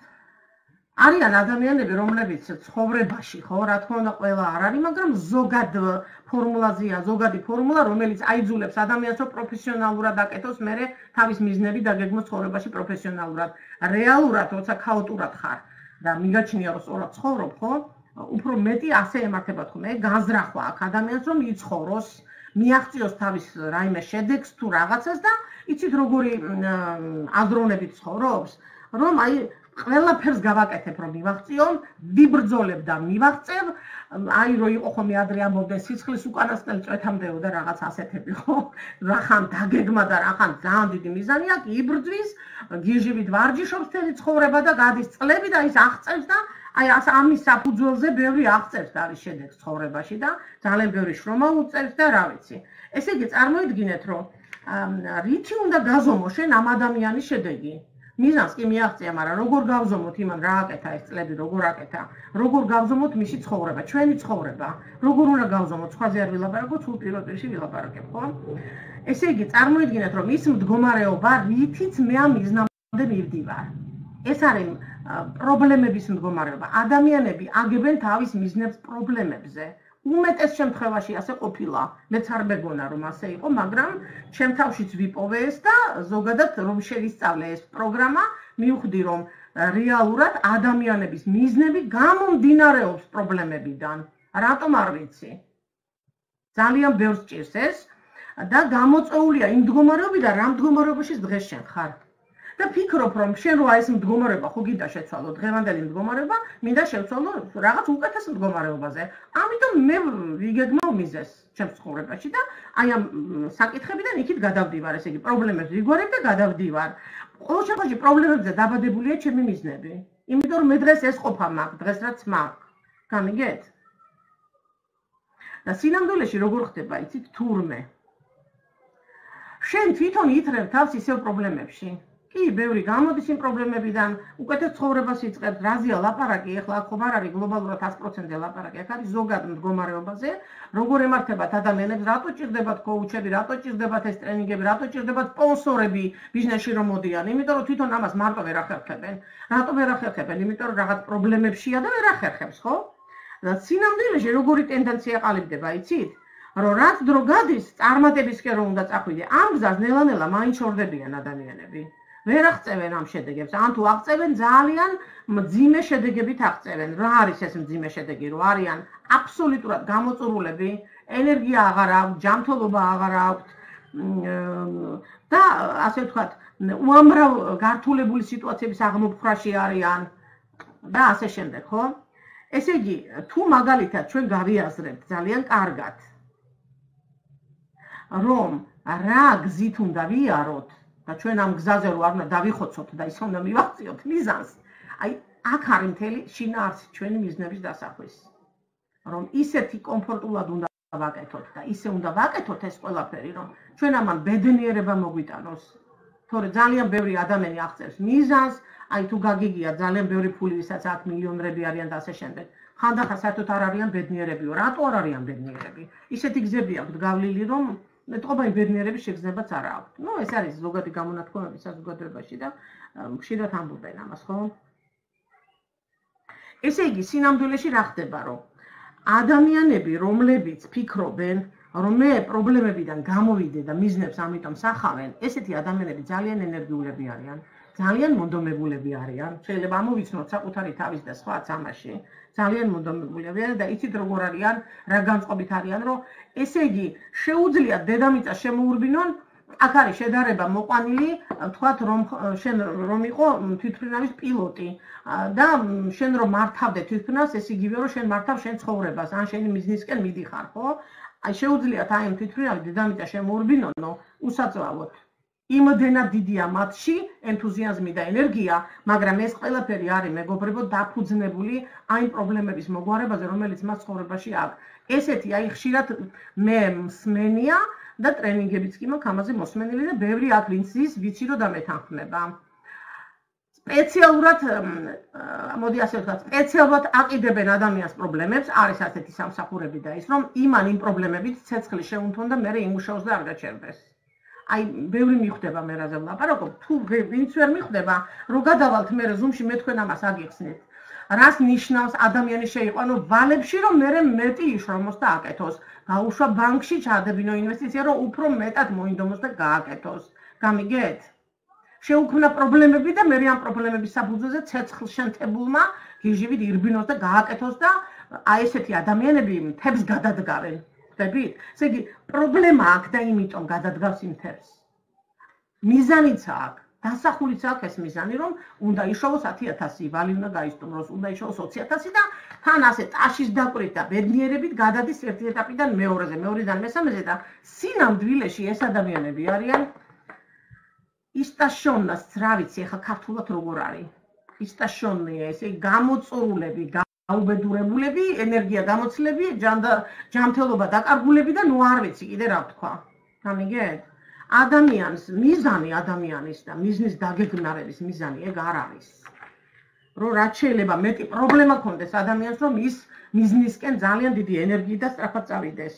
არიან ადამიანები, რომლებიც ცხოვრებაში, ხო, რა თქმა უნდა, ყველა არ არის, მაგრამ ზოგად ფორმულაზეა, ზოგადი ფორმულა, რომელიც აიძულებს ადამიანს, რომ პროფესიონალურად აკეთოს, მერე თავის მიზნები დაგეგმოს ცხოვრებაში პროფესიონალურად. რეალურად, როცა ქაოტურად ხარ და მიგაჩნია, რომ სწორად ცხოვრობ, ხო? უფრო მეტი ასე ემართება თქო, განზრახვა აქვს ადამიანს, რომ იცხოვროს, მიაღწიოს თავის რაიმე შედეგს თუ რაღაცას და იცით როგორი აზროვნებით ცხოვრობს, რომ აი ყველაფერს გავაკეთებ რომ მივაღწიონ, ვიბრძოლებ და მივაღწევ, აი რო იყო ხომ ადრე ამბობდნენ სიცხლის უკანასკნელი წვეთამდეო და რაღაც ასეთები ხო? რახან დაგეგმა და რახან ძალიან დიდი მიზანი აქვს, იბრძვის, გიჟივით ვარჯიშობს თელი ცხოვრება და გადის წლები და ის აღწევს და აი ამის საფუძველზე ბევრი აღწევს თავის შედეგს ცხოვრებაში და ძალიან ბევრი შრომა უწევს და რა ვიცი. ესე იგი წარმოიდგინეთ რომ რითი უნდა გაზომო შენ ამ ადამიანის შედეგი. მიზანს კი მიაღწია, მაგრამ როგორ გავზომოთ იმან რა აკეთა ეს წლები, როგორ აკეთა, როგორ გავზომოთ მისი ცხოვრება, ჩვენი ცხოვრება, როგორ უნდა გავზომოთ, სხვაზე არ ვილაპარაკოთ, სულ პირდაპირში ვილაპარაკებ, ხო? ესე იგი, წარმოიდგინეთ, რომ ის მდგომარეობა, რითიც მე ამ მიზნამდე მივდივარ. ეს არის პრობლემების მდგომარეობა. ადამიანები აგებენ თავის მიზნებს პრობლემებზე. უმეტეს შემთხვევაში ასე ყოფილა. მეც არ მეგონა რომ ასე იყო, მაგრამ ჩემ თავშიც ვიპოვე ეს და ზოგადად რომ შევისწავლე ეს პროგრამა, მივხვდი რომ რეალურად ადამიანების მიზნები გამომდინარეობს პრობლემებიდან. რატომ არ ვიცი? ძალიან ბევრს ჭირს ეს და გამოწეულია იმ მდგომარეობიდან, რა მდგომარეობაში დღეს შენ ხარ. და ფიქრობ რომ შენ რო აი ეს მდგომარეობა ხო გინდა შეცვალო, დღევანდელი მდგომარეობა, მინდა შევცვალო რაღაც უკეთეს მდგომარეობაზე. ამიტომ მე ვიგეგმავ მიზეს ჩემს ცხოვრებაში და აი ამ საკითხებიდან იქით გადავდივარ, ესე იგი პრობლემებს ვიგვარებ და გადავდივარ. ყოველ შემთხვევაში პრობლემებზე დაბადებულია ჩემი მიზნები. იმიტომ რომ მე დღეს ეს ყოფა მაქვს, დღეს რაც მაქვს. გამიგეთ? და სინამდვილეში როგორ ხდება, იცით, თურმე. შენ თვითონ ითრევ თავს ისევ პრობლემებში. კი, ბევრი გამოდის იმ პრობლემებიდან, უკეთეს ცხოვრებას იწყებ, რაზეა ლაპარაკი, ეხლა ხომ არ არის გლობალურად 100% ლაპარაკი, აქ არის ზოგად მდგომარეობაზე, როგორ ემართებათ ადამიანებს, რატო ჭირდებათ კოუჩები, რატო ჭირდებათ ეს ტრენინგები, რატო ჭირდებათ სპონსორები ბიზნესში რომ მოდიან, იმიტომ რომ თვითონ ამას მარტო ვერ ახერხებენ. რატო ვერ ახერხებენ? იმიტომ რომ რაღაც პრობლემებშია და ვერ ახერხებს, ხო? და სინამდვილეში როგორი ტენდენცია ყალიბდება, იცით? რომ რაც დრო გადის, წარმატებისკენ რომ უნდა წახვიდე, ამ გზას ნელა-ნელა მაინც შორდებიან ადამიანები. ვერ აღწევენ ამ შედეგებს, ან თუ აღწევენ ძალიან მძიმე შედეგებით აღწევენ. რა არის ეს მძიმე შედეგი? რომ არიან აბსოლუტურად გამოწურულები, ენერგია აღარ აქვს, ჯანმრთელობა აღარ აქვს და ასე ვთქვათ, უამრავ გართულებული სიტუაციების აღმოფხრაში არიან და ასე შემდეგ, ხო? ესე იგი, თუ მაგალითად ჩვენ გავიაზრებთ ძალიან კარგად, რომ რა გზით უნდა ვიაროთ და ჩვენ ამ გზაზე რო არ უნდა დავიხოცოთ და ისე უნდა მივაღწიოთ მიზანს, აი აქ არის მთელი შინაარსი ჩვენი მიზნების დასახვის. რომ ისეთი კომფორტულად უნდა ვაკეთოთ და ისე უნდა ვაკეთოთ ეს ყველაფერი, რომ ჩვენ ამან ბედნიერება მოგვიტანოს. თორე ძალიან ბევრი ადამიანი აღწევს მიზანს, აი თუ გაგიგია ძალიან ბევრი ფული, ვისაც აქ მილიონერები არიან და ასე შემდეგ. ხანდახან საერთოდ არ არიან ბედნიერებიო. რატო არ არიან ბედნიერები? ისეთი გზები აქვთ გავლილი, რომ მეტყობა იმ ბედნიერების შეგრძნებაც არ აქვს. ნუ ეს არის ზოგადი გამონათქვამები საზოგადოებაში და ხშირად ამბობენ ამას, ხო? ესე იგი, სინამდვილეში რა ხდება, რომ ადამიანები, რომლებიც ფიქრობენ, რომ მე პრობლემებიდან გამოვიდე და მიზნებს ამიტომ სახავენ, ესეთი ადამიანები ძალიან ენერგიულები არიან, ძალიან მონდომებულები არიან. შეიძლება ამოვიცნოთ საკუთარი თავის და სხვა ამაში. ძალიან მონდომებულები არიან და იცით როგორ არიან, რა განწყობით არიან, რომ ესე იგი, შეუძლიათ დედამიწას შემოურბინონ, აქ არის შედარება მოყვანილი, თქვათ რომ შენ რომ იყო თვითმფრინავის პილოტი და შენ რომ მართავდე თვითმფრინავს, ეს იგივე რომ შენ მართავ შენ ცხოვრებას, ან შენი მიზნისკენ მიდიხარ, ხო? აი შეუძლიათ აი თვითმფრინავი დედამიწას შემოურბინონო, უსაწვავოდ. იმდენად დიდია მათში ენთუზიაზმი და ენერგია, მაგრამ ეს ყველაფერი არის მეგობრებო დაფუძნებული აი პრობლემების მოგვარებაზე, რომელიც მას ცხოვრებაში აქვს. ესეთი აი ხშირად მე მსმენია და ტრენინგებიც კი მაქვს ამაზე მოსმენილი და ბევრი აქ ვინც ის ვიცი რომ დამეთანხმება. სპეციალურად მოდი ასე ვთქვათ, სპეციალურად აყიდებენ ადამიანს პრობლემებს, არის ასეთი სამსახურები და ის რომ იმან იმ პრობლემებით ცეცხლი შეუნთონ და მე იმუშაოს და არ გაჩერდეს. აი, ბევრი მიხვდება მე რაზე ვლაპარაკობ, თუ ვინც ვერ მიხვდება, რომ გადავალთ მე ზუმში მე თქვენ ამას აგიხსნით. რას ნიშნავს ადამიანი შეიყვანო ვალებში, რომ მე მეტი იშრომოს და აკეთოს. გაუშვა ბანკში ჩაადებინო ინვესტიცია, რომ უფრო მეტად მოინდომოს და გააკეთოს. გამიგეთ? შეუქმნა პრობლემები და მე ამ პრობლემების საფუძველზე ცეცხლშენთებულმა გიჟივით ირბინოს და გააკეთოს და აი ესეთი ადამიანები მთებს გადადგავენ. ხდებით? ესე იგი, პრობლემა აქვს და იმიტომ გადადგავს იმ მთებს. მიზანიც აქვს. დასახულიც აქვს ეს მიზანი, რომ უნდა იშოვოს 10,000 ვალი უნდა გაისტუმროს, უნდა იშოვოს 20,000 და თან ასე ტაშის დაკვირით და ბედნიერებით გადადის ერთი ეტაპიდან მეორეზე, მეორედან მესამეზე და სინამდვილეში ეს ადამიანები არიან ისტაშონას, რა ვიცი, ახლა ქართულად როგორ არის. ისტაშონია, ესე გამოწურულები, გაუბედურებულები, ენერგია გამოცლები, ჯანმრთელობა დაკარგულები და ნუ არ ვიცი კიდე რა ვთქვა. გამიგეთ? ადამიანის მიზანი ადამიანის და მიზნის დაგეგმარების მიზანი ეგ არ არის. რომ რაც შეიძლება მეტი პრობლემა ქონდეს ადამიანს, რომ ის მიზნისკენ ძალიან დიდი ენერგიით და სწრაფად წავიდეს.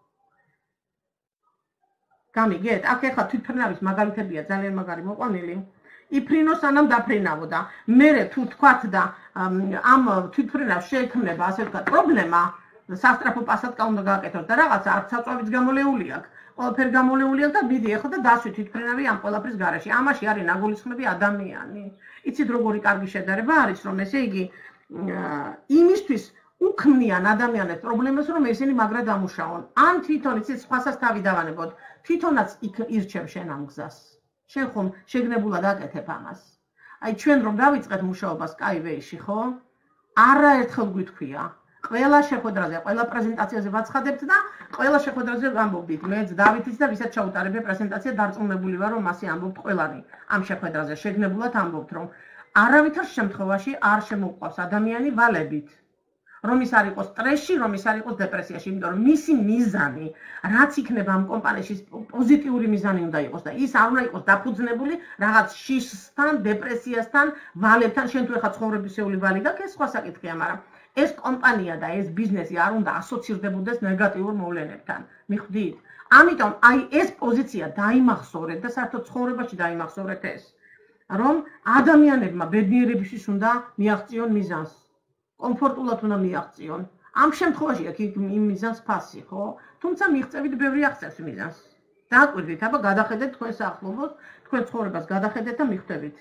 გამიგეთ? აქ ეხლა თვითმფრინავის მაგალითებია ძალიან მაგარი მოყვანილი. იფრინო სანამ დაფრინავო და მერე თუ თქვათ და ამ თვითმფრინავს შეექმნება ასე ვთქვათ პრობლემა, სასტრაფო პასატკა უნდა გააკეთოს და რაღაცა არც საწვავიც გამოლეული აქვს. ყველაფერი გამოლეული აქვს და მიდი ახლა და დასვით თვითმფრინავი ამ ყველაფრის გარეშე. ამაში არის ნაგულისხმები ადამიანი. იცით როგორი კარგი შედარება არის, რომ ესე იგი იმისთვის უქმნიან ადამიანებს პრობლემას, რომ ესენი მაგრად ამუშაონ. ან თვითონ იცით სხვასაც თავი დავანებოთ, თვითონაც ირჩევ შენ ამ გზას. შენ ხომ შეგნებულად აკეთებ ამას. აი ჩვენ რომ დავიწყეთ მუშაობას Skyway-ში, ხო? არაერთხელ გვითქვია. ყველა შეხვედრაზე, ყველა პრეზენტაციაზე ვაცხადებთ და ყველა შეხვედრაზე ვამბობდით. მეც დავითიც და ვისაც ჩაუტარებია პრეზენტაცია, დარწმუნებული ვარ, რომ მასე ამბობთ ყველანი ამ შეხვედრაზე. შეგნებულად ამბობთ, რომ არავითარ შემთხვევაში არ შემოყვავს ადამიანი ვალებით. რომ ის არ იყოს სტრესში, რომ ის არ იყოს დეპრესიაში, იმიტომ რომ მისი მიზანი, რაც იქნება ამ კომპანიაში პოზიტიური მიზანი უნდა იყოს და ის არ უნდა იყოს დაფუძნებული რაღაც შიშთან, დეპრესიასთან, ვალებთან, შენ თუ ეხა ცხოვრებისეული ვალი გაქვს, ეს სხვა საკითხია, მაგრამ ეს კომპანია და ეს ბიზნესი არ უნდა ასოცირდებოდეს ნეგატიურ მოვლენებთან. მიხვდით? ამიტომ აი ეს პოზიცია დაიმახსოვრეთ და საერთოდ ცხოვრებაში დაიმახსოვრეთ ეს, რომ ადამიანებმა ბედნიერებისთვის უნდა მიაღწიონ მიზანს. კომფორტულად უნდა მიაღწიონ. ამ შემთხვევაში აქ იმ მიზანს ფასი, ხო? თუმცა მიღწევით ბევრი აღწევს მიზანს. დააკვირდით, აბა გადახედეთ თქვენს ახლობლად, თქვენ ცხოვრებას გადახედეთ და მიხვდებით.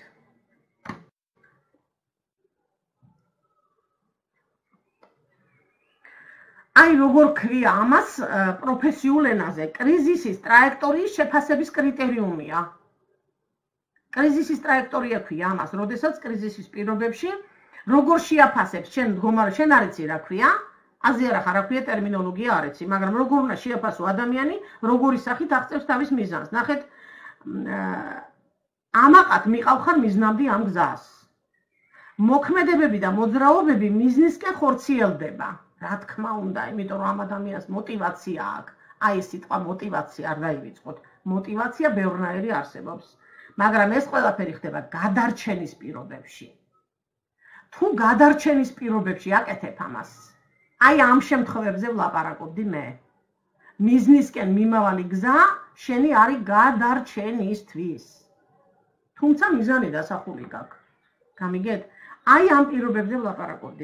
აი როგორ ქვია ამას პროფესიულ ენაზე, კრიზისის ტრაექტორიის შეფასების კრიტერიუმია. კრიზისის ტრაექტორია ქვია ამას, როდესაც კრიზისის პირობებში როგორ შეაფასებს შენ მდგომარე, შენ არ იცი რა ქვია? აზიარა ხარ რა ქვია ტერმინოლოგია არ იცი, მაგრამ როგორ უნდა შეაფასო ადამიანი, როგორი სახით აღწევს თავის მიზანს. ნახეთ, ამაყად მიყავხარ მიზნამდე ამ გზას. მოქმედებები და მოძრაობები მიზნისკენ ხორციელდება. რა თქმა უნდა, იმიტომ რომ ამ ადამიანს мотиваცია აქვს. აი ეს სიტყვა мотиваცია არ დაივიწყოთ. мотиваცია ბევრნაირი არსებობს, მაგრამ ეს ყველაფერი ხდება გადარჩენის პირობებში. თუ გადარჩენის პირობებში აკეთებ ამას, აი ამ შემთხვევებზე ვლაპარაკობდი მე. მიზნისკენ მიმავალი გზა შენი არის გადარჩენისთვის. თუმცა მიზანი დასახული გაქვს. გამიგეთ? აი ამ პირობებზე ვლაპარაკობდი.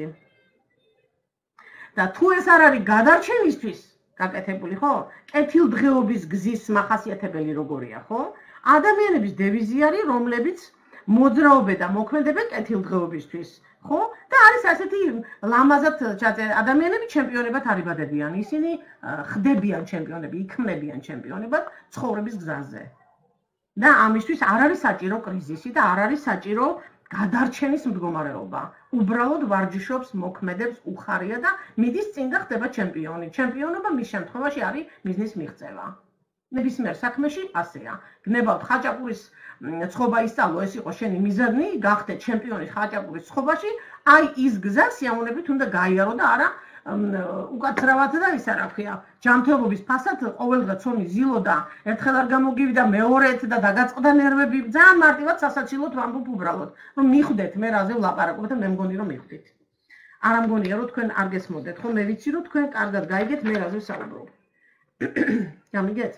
და თუ ეს არ არის გადარჩენისთვის გაკეთებული, ხო? კეთილდღეობის გზის მახასიათებელი როგორია, ხო? ადამიანების დევიზი არის, რომლებიც მოძრაობენ და მოქმედებენ კეთილდღეობისთვის, ხო? და არის ასეთი ლამაზად ადამიანები ჩემპიონებად არიბადებიან. ისინი ხდებიან ჩემპიონები, იქმნებიან ჩემპიონებად ცხოვრების გზაზე. და ამისთვის არ არის საჭირო კრიზისი და არ არის საჭირო გადარჩენის მდგომარეობა. უბრალოდ ვარჯიშობს, მოქმედებს, უხარია და მიდის წინ და ხდება ჩემპიონი. ჩემპიონობა მის შემთხვევაში არის მიზნის მიღწევა. ნებისმიერ საქმეში ასეა. გნებავთ ხაჭაპურის ცხობა ისწავლო, ეს იყო შენი მიზანი, გახდე ჩემპიონი ხაჭაპურის ცხობაში, აი ის გზა სიამოვნებით უნდა გაიარო და არა უკაცრავად და ისა რა ქვია, ჯანმრთელობის ფასად ყოველდღე ცომი ზილო და ერთხელ არ გამოგივი და მეორედ და დაგაწყდა ნერვები, ძალიან მარტივად სასაცილოდ ვამბობ უბრალოდ, რომ მიხვდეთ, მე რაზე ვლაპარაკობ და მე მგონი რომ მიხვდით. არ ამგონია რომ თქვენ არ გესმოდეთ, ხო მე ვიცი რომ თქვენ კარგად გაიგეთ მე რაზე ვსაუბრობ. გამიგეთ?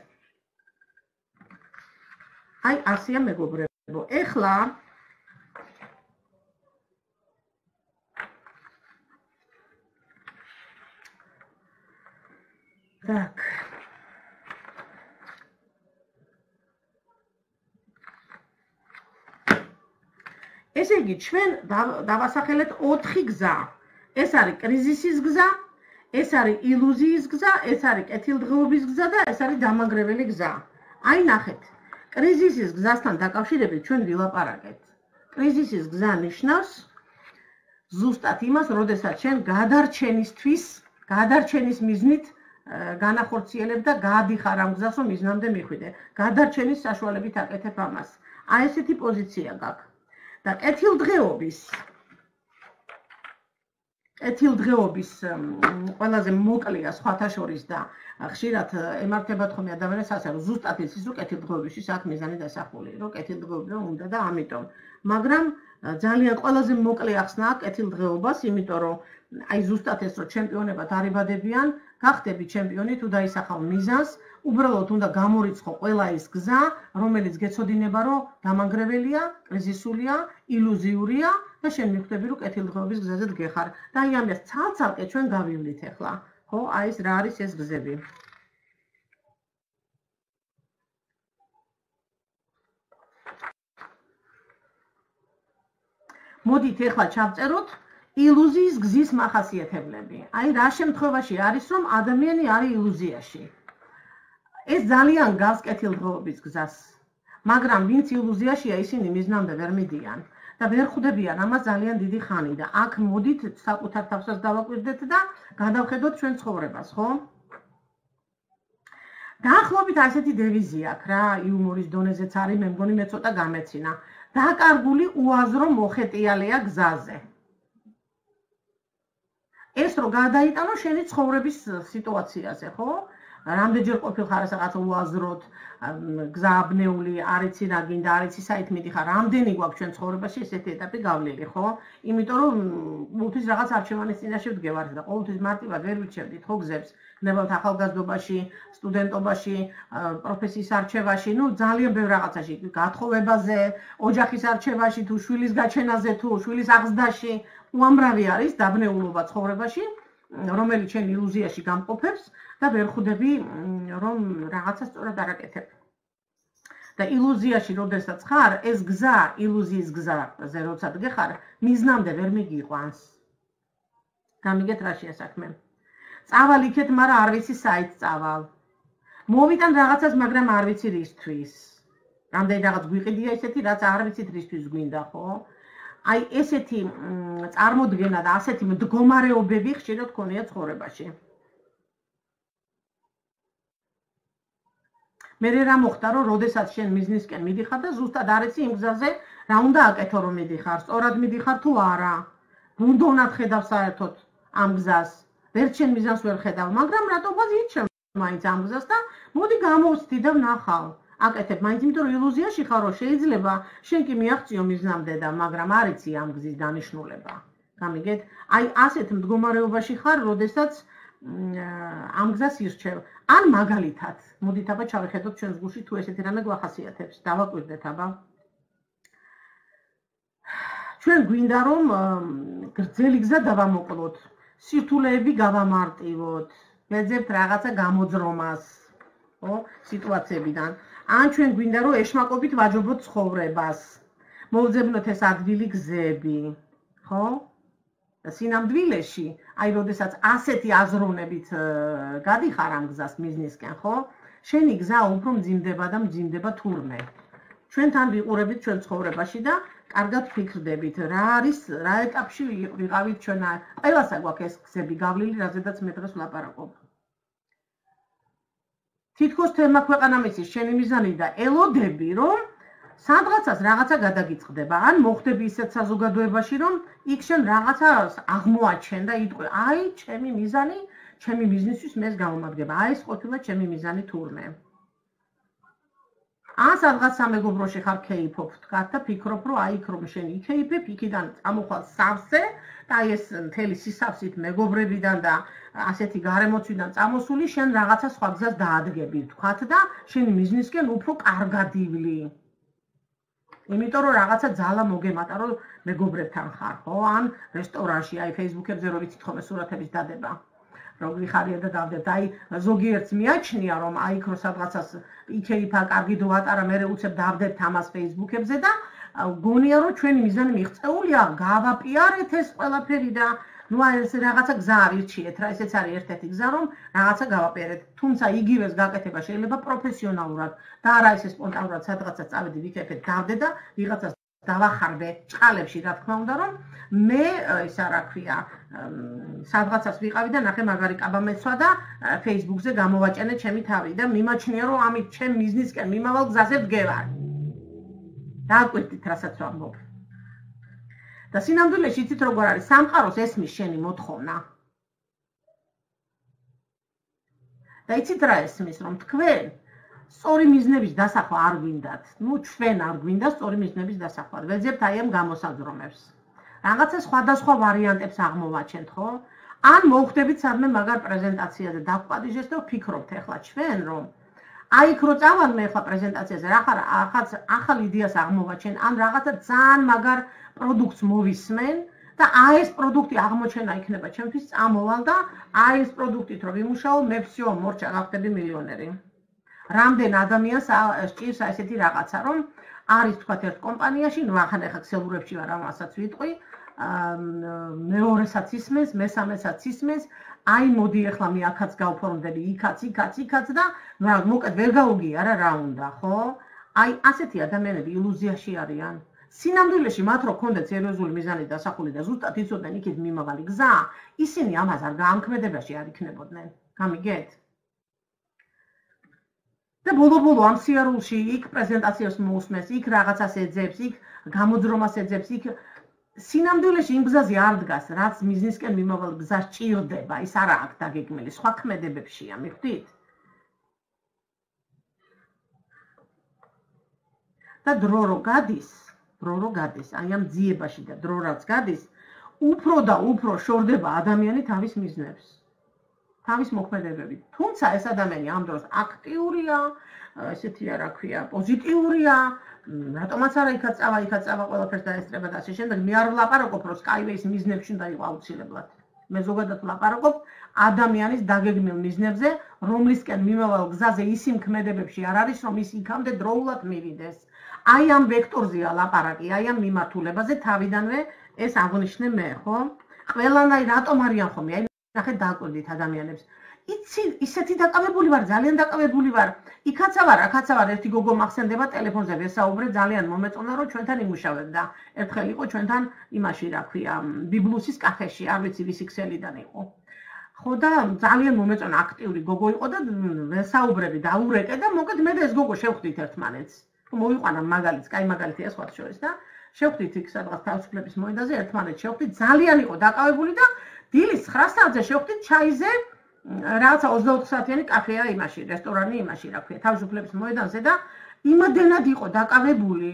აი ასეა მეგობრებო. ეხლა так. ესე იგი, ჩვენ დავასახელეთ 4 გზა. ეს არის კრიზისის გზა, ეს არის ილუზიის გზა, ეს არის კეთილდღეობის გზა და ეს არის დამანგრეველი გზა. აი ნახეთ. კრიზისის გზასთან დაკავშირებით ჩვენ ვილაპარაკეთ. კრიზისის გზა ნიშნავს ზუსტად იმას, როდესაც შენ გადარჩენის მიზნით განახორციელებ და გადიხარ ამ გზას, რომ მიზნამდე მიხვიდე. გადარჩენის საშუალებით აკეთებ ამას. აი ესეთი პოზიცია გაქვს. და კეთილდღეობის ყველაზე მოკლეა სხვათა შორის და ხშირად ემართებათ ხოლმე ადამიანებს ასე, რომ ზუსტად იცის, რომ კეთილდღეობისთვის აქვს მიზანი დასახული, რომ კეთილდღეობა უნდა და ამიტომ. მაგრამ ძალიან ყველაზე მოკლე ახსნა აქვს კეთილდღეობას, იმიტომ რომ აი ზუსტად ეს რომ ჩემპიონებად არიბადებიან, გახდები ჩემპიონი თუ დაისახავ მიზანს, უბრალოდ უნდა გამორიცხო ყველა ის გზა, რომელიც გეცოდინება, რომ დამანგრეველია, კრიზისულია, ილუზიურია და შენ მიხვდები, რომ კეთილდღეობის გზაზე დგეხარ. და აი ამას ცალ-ცალკე ჩვენ გავივლით ახლა. ხო, აი ეს რა არის ეს გზები. მოდით ახლა ჩავწეროთ ილუზიის გზის მახასიათებლები. აი რა შემთხვევაში არის, რომ ადამიანი არის ილუზიაში. ეს ძალიან გავს კეთილდღეობის გზას. მაგრამ ვინც ილუზიაშია, ისინი მიზნამდე ვერ მიდიან და ვერ ხვდებიან ამას ძალიან დიდი ხანი და აქ მოდით საკუთარ თავსაც დავაკვირდეთ და გადავხედოთ ჩვენ ცხოვრებას, ხო? დაახლოებით ასეთი დევიზი აქვს რა, იუმორის დონეზეც არის, მე მგონი მე ცოტა გამეცინა. დაკარგული უაზრო მოხეტიალეა გზაზე. ეს რო გადაიტანო შენი ცხოვრების სიტუაციაზე, ხო? რამდენჯერ ყოფილხარ რაღაც უაზროდ, გზაბნეული, არ იცი რა გინდა, არ იცი საით მიდიხარ, რამდენი გვაქვს ჩვენ ცხოვრებაში ესეთი ეტაპი გავლილი, ხო? იმიტომ რომ ყოველთვის რაღაც არჩევანის წინაშე ვდგევართ და ყოველთვის მარტივად ვერ ვირჩევდით ხო გზებს. ნებავთ ახალგაზრდობაში, სტუდენტობაში, პროფესიის არჩევაში, ну ძალიან ბევრ რაღაცაში, გათხოვებაზე, ოჯახის არჩევაში, თუ შვილის გაჩენაზე, თუ შვილის აღზრდაში, უამრავი არის დაბნეულობა ცხოვრებაში, რომელიც შენ ილუზიაში გამყოფებს და ვერ ხვდები, რომ რაღაცა სწორად არ აკეთებ. და ილუზიაში როდესაც ხარ, ეს გზა, ილუზიის გზაზე როცა დგეხარ, მიზნამდე ვერ მიგიყვანს. გამიგეთ რაშია საქმე? წავალ იქეთ, მაგრამ არ ვიცი საით წავალ. მოვიტან რაღაცას, მაგრამ არ ვიცი რისთვის. რამდენი რაღაც გვიყიდია ესეთი, რაც არ ვიცით რისთვის გვინდა, ხო? აი ესეთი წარმოდგენა და ასეთი მდგომარეობები ხშირად გქონია ცხოვრებაში. მე რა მოხდა, რომ როდესაც შენ მიზნისკენ მიდიხარ და ზუსტად არ იცი იმ გზაზე რა უნდა აკეთო, რომ მიდიხარ, სწორად მიდიხარ თუ არა. ბუნდოვნად ხედავ საერთოდ ამ გზას. ვერ შენ მიზანს ვერ ხედავ, მაგრამ რატო ვაზიჩევ მაინც ამ გზას და მოდი გამოვცდი და ვნახავ. აკეთებ მაინც იმიტომ რომ ილუზიაში ხარ, რომ შეიძლება შენ კი მიაღწიო მიზნამდე და მაგრამ არ იცი ამ გზის დანიშნულება. გამიგეთ? აი ასეთ მდგომარეობაში ხარ, როდესაც ამ გზას ირჩევ. ან მაგალითად, მოდით აბა ჩავიხედოთ ჩვენს გულში თუ ესეთი რამე გვახასიათებს, დავაკვირდეთ აბა. ჩვენ გვინდა რომ გრძელი გზა დავამოკლოთ, სირთულეები გავამარტივოთ, ვეძებთ რაღაცა გამოძრომას, ხო, სიტუაციებიდან. ან ჩვენ გვინდა რომ ეშმაკობით ვაჯობოთ ცხოვრებას, მოვძებნოთ ეს ადვილი გზები, ხო? სინამდვილეში, აი, როდესაც ასეთი აზროვნებით გადიხარ ამ გზას მიზნისკენ, ხო? შენი გზა უფრო მძიმდება და მძიმდება თურმე. ჩვენთან ვიყურებით ჩვენ ცხოვრებაში და კარგად ფიქრდებით, რა არის, რა ეტაპში ვიყავით ჩვენ, ყველასა გვაქვს ეს გზები გავლილი, რაზედაც მე დღეს ვლაპარაკობ. თითქოს თემა ქვეყანამისის შენი მიზანი და ელოდები, რომ სადღაცას რაღაცა გადაგიწყდება, ან მოხდები ისეთ საზოგადოებაში, რომ იქ შენ რაღაცას აღმოაჩენ და იტყვი, აი, ჩემი მიზანი, ჩემი ბიზნესის მე გამომადგება, აი, ეს ყოფილა ჩემი მიზანი თურმე. ან სადღაც სამეგობროში ხარ ქეიფობ, თქვა და ფიქრობ, რომ აი, იქ რომ შენ იქეიფებ, იქიდან წამოხვალ სავსე და აი ეს მთელი სისავსით მეგობრებიდან და ასეთი გარემოცვიდან წამოსული შენ რაღაცა სხვა გზას დაადგები, თქვა და შენი მიზნისკენ უფრო კარგად ივლი. იმიტომ რომ რაღაცა ძალა მოგემატა, რომ მეგობრებთან ხარ, ხო? ან რესტორანში, აი Facebook-ებზე რო ვიცით ხოლმე სურათების დადება. როგორი ხარია და დავდებთ. აი ზოგიერთს მიაჩნია, რომ აი იქ რო სადღაცას იქეიფა, კარგი დრო ატარა, მე უცებ დავდებთ ამას Facebook-ებზე და გონია რომ ჩვენი მიზანი მიღწეულია, გავაპიარეთ ეს ყველაფერი და ნუ აი ეს რაღაცა გზა ავირჩიეთ რა, ესეც არის ერთ-ერთი გზა, რომ რაღაცა გავაპიარეთ. თუმცა იგივეს გაკეთება შეიძლება პროფესიონალურად და არა ესე სპონტანურად სადღაცას წავედი ვიქეფეთ, დავდე და ვიღაცას დავახარბე ჭყალებში, რა თქმა უნდა, რომ მე ისა რა ქვია, სადღაცას ვიყავი და ნახე მაგარი კაბა მეცვა და Facebook-ზე გამოვაჭენე ჩემი თავი და მიმაჩნია რომ ამით ჩემ მიზნისკენ მიმავალ გზაზე ვდგევარ. დააკვირდით, რასაც ვამბობ. და სინამდვილეში იცით როგორ არის, სამყაროს ესმის შენი მოთხოვნა. და იცით რა ესმის, რომ თქვენ სწორი მიზნების დასახვა არ გვინდათ. ნუ ჩვენ არ გვინდა სწორი მიზნების დასახვა. ვეძებთ აი ამ გამოსაზრომებს. რაღაცა სხვადასხვა ვარიანტებს აღმოვაჩენთ, ხო? ან მოვხდებით სადმე მაგარ პრეზენტაციაზე დაგვყადიჟეს და ვფიქრობთ ახლა ჩვენ რომ აი იქ რო წავალმე ახლა პრეზენტაციაზე რაღაც ახალ იდეას აღმოვაჩენ, ან რაღაცა ძალიან მაგარ პროდუქტს მოვისმენ და აი ეს პროდუქტი აღმოჩენა იქნება ჩემთვის წამოვალ და აი ეს პროდუქტით რო ვიმუშაო, მე всё, მორჩა გავხდები მილიონერი. რამდენ ადამიანს სჭირს ესეთი რაღაცა, რომ არის თქვათ ერთ კომპანიაში, ნუ ახლა ქსელურებში ვარ, ამასაც ვიტყვი, მეორესაც ისმენს, მესამესაც ისმენს, აი მოდი ახლა მე აქაც გავფორმდები, იქაც და მოკლედ ვერ გაუგია რა უნდა, ხო? აი ასეთი ადამიანები ილუზიაში არიან. სინამდვილეში მათ რო ქონდეთ სერიოზული მიზანი დასახული და ზუსტად იცოდნენ იქით მიმავალი გზა, ისინი ამას არ გაამქმედებაში არ იქნებოდნენ. გამიგეთ? და ბოლო-ბოლო ამ სიარულში იქ პრეზენტაციას მოусმენს, იქ რაღაცას ეძებს, იქ გამოძრომას ეძებს, იქ სინამდვილეში იმ გზაზე არ დგას, რაც მიზნისკენ მიმავალ გზას ჭირდება, ის არა აქვს დაგეგმილი, სხვა ქმედებებშია, მიხვდით? და დრო რო გადის, აი ამ ძიებაში და დრო რაც გადის, უფრო და უფრო შორდება ადამიანი თავის მიზნებს. თავის მოქმედებებით. თუმცა ეს ადამიანი ამ დროს აქტიურია, ესეთია რა ქვია, პოზიტიურია, რატომაც არა იქაც წავა ყველაფერს დაესწრება და ასე შემდეგ. მე არ ვლაპარაკობ, რომ Skyway-ის მიზნებში უნდა იყო აუცილებლად. მე ზოგადად ვლაპარაკობ ადამიანის დაგეგმილ მიზნებზე, რომლისკენ მიმავალ გზაზე ის იმ ქმედებებში არ არის, რომ ის იქამდე დროულად მივიდეს. აი ამ ვექტორზეა ლაპარაკი, აი ამ მიმართულებაზე თავიდანვე ეს აღნიშნე მე, ხო? ყველანაირ რატომ არიან ხოლმე? აი ნახეთ დააკვირდით ადამიანებს. იცი, ისეთი დაკავებული ვარ, ძალიან დაკავებული ვარ. იქაცა ვარ, ერთი გოგო მახსენდება ტელეფონზე ვესაუბრე, ძალიან მომეწონა რომ ჩვენთან იმუშავებდა. ერთხელ იყო ჩვენთან იმაში, რა ქვია, ბიბლუსის კაფეში, არ ვიცი ვის ქსელიდან იყო. ხო და ძალიან მომეწონა, აქტიური გოგო იყო და ვესაუბრები დაურეკე და მოკეთ მე და ეს გოგო შევხვდით ერთმანეთს. მოვიყვანა მაგალითს, კაი მაგალითია სხვა შორის და შევხვდით იქ სადღაც თავისუფლების მოედანზე ერთმანეთს შევხვდით, ძალიან იყო დაკავებული და დილის 9 საათზე შევხვდით ჩაიზე, რაღაცა 24 საათიანი კაფეა იმაში, რესტორანი იმაში, რა ქვია, თავისუფლების მოედანზე და იმდენად იყო დაკავებული,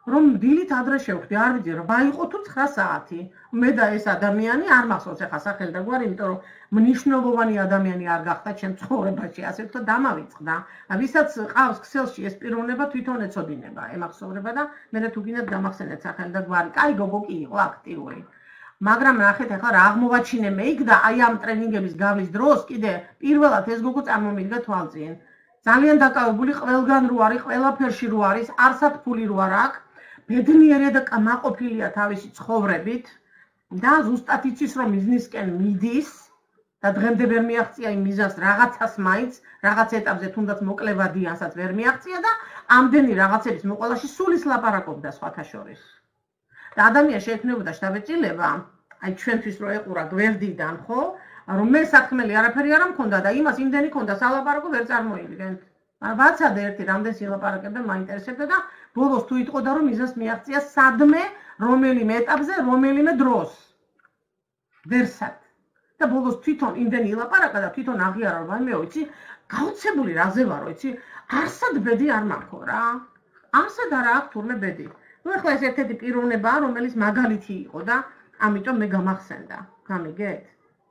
რომ დილით ადრე შევხვდი, არ ვიცი რა იყო თუ 9 საათი. მე და ეს ადამიანი არ მახსოვს ახლა სახელი და გვარი, იმიტომ რომ მნიშვნელოვანი ადამიანი არ გახდა ჩემ ცხოვრებაში, ასე ვთქვა, დამავიწყდა. ვისაც ყავს ქსელში ეს პიროვნება თვითონ ეცოდინება, ემახსოვრება და მე თუ გინდათ გამახსენეთ სახელი და გვარი. კაი გოგო კი იყო აქტიური. მაგრამ ნახეთ ახლა რა აღმოვაჩინე მე იქ და აი ამ ტრენინგების გავლის დროს კიდე პირველად ეს გოგო წარმომიდგა თვალწინ. ძალიან დაკავებული ყველგან რო არის, ყველაფერში რო არის, არსად ფული რო არ აქვს. ბედნიერი და კამაყოფილია თავისი ცხოვრებით და ზუსტად იცის რომ მიზნისკენ მიდის და დღემდე ვერ მიაღწია იმ მიზანს რაღაცას მაინც რაღაც ეტაპზე თუნდაც მოკლევადიანსაც ვერ მიაღწია და ამდენი რაღაცების მოყოლაში სულის ლაპარაკობდა სხვათა შორის. და ადამიანს შეექმნებოდა შთაბეჭდილება, აი ჩვენთვის რო ეყურა გვერდიდან, ხო, რომ მე საქმელი არაფერი არ მქონდა და იმას იმდენი ქონდა სალაპარაკო ვერ წარმოიდგენთ. ვაცადე ერთი რამდენს ილაპარაკებდა, მაინტერესებდა და ბოლოს თუ იტყოდა რომ მიზანს მიაღწია სადმე, რომელიმე ეტაპზე, რომელიმე დროს. ვერსად. და ბოლოს თვითონ იმდენი ილაპარაკა და თვითონ აღიარა რომ მე ვიცი, გაოცებული რაზე ვარო, იცი, არსად ბედი არ მაქვს რა. არსად არ აქვს თურმე ბედი. ნუ ახლა ეს ერთ-ერთი პიროვნებაა, რომელიც მაგალითი იყო და ამიტომ მე გამახსენდა. გამიგეთ?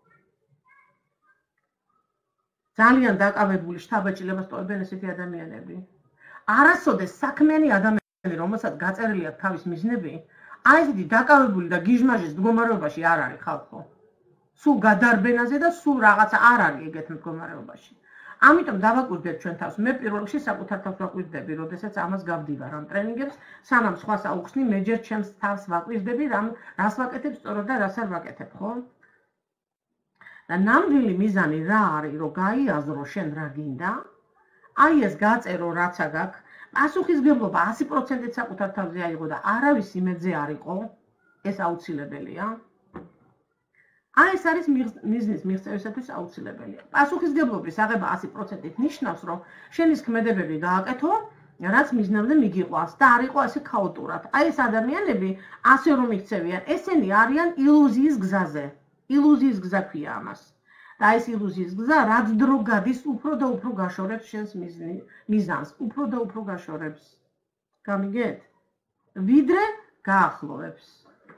ძალიან დაკავებული შთაბეჭდილებას ტოვებენ ესეთი ადამიანები. არასოდეს საქმიანი ადამიანი, რომელსაც გაწერილი აქვს თავის მიზნები, აი ესეთი დაკავებული და გიჟმაჟის მდგომარეობაში არ არის ხალხო. სულ გადარბენაზე და სულ რაღაცა არ არის ეგეთ მდგომარეობაში. ამიტომ დავაკვირდეთ ჩვენ თავს. მე პირველ რიგში საკუთარ თავს ვაკვირდები, როდესაც ამას გავდივარ ამ ტრენინგებს, სანამ სხვას აუხსნი, მე ჯერ ჩემს თავს ვაკვირდები, რას ვაკეთებ სწორად და რას არ ვაკეთებ, ხო? და ნამდვილი მიზანი რა არის, რომ გაიაზრო შენ რა გინდა? აი ეს გაწერო რაც აგაქვს, პასუხისგებლობა 100%-ით საკუთარ თავზე აიღო და არავის იმედზე არ იყო, ეს აუცილებელია. აი ეს არის მიზნის მიღწევისათვის აუცილებელია. პასუხისგებლობის აღება 100%-ით ნიშნავს, რომ შენის ქმედებები გააკეთო, რაც მიზნამდე მიგიყვანს და არ იყო ასე ქაოტურად. აი ეს ადამიანები ასე რომ იქცევიან, ესენი არიან ილუზიის გზაზე. ილუზიის გზა ქვია ამას. და ეს ილუზიის გზა რაც დრო გადის, უფრო და უფრო გაშორებს შენს მიზანს, უფრო და უფრო გაშორებს. გამიგეთ? ვიდრე გაახლოვებს.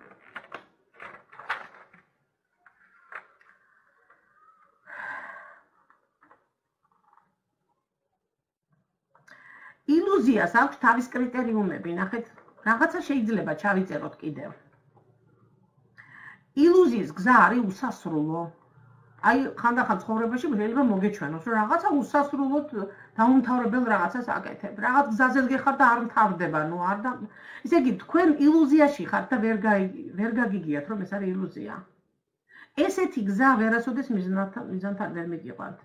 ილუზიას აქვს თავის კრიტერიუმები, ნახეთ, რაღაცა შეიძლება ჩავიწეროთ კიდევ. ილუზიის გზა არის უსასრულო. აი, ხანდახან ცხოვრებაში შეიძლება მოგეჩვენოს, რომ რაღაცა უსასრულოდ დაუმთავრებელ რაღაცას აკეთებ. რაღაც გზაზე გეხარ და არ მთავრდება, ნუ არ და ისე იგი თქვენ ილუზიაში ხართ და ვერ გაგიგიათ, რომ ეს არის ილუზია. ესეთი გზა ვერასოდეს მიზანთან ვერ მიგიყვანთ.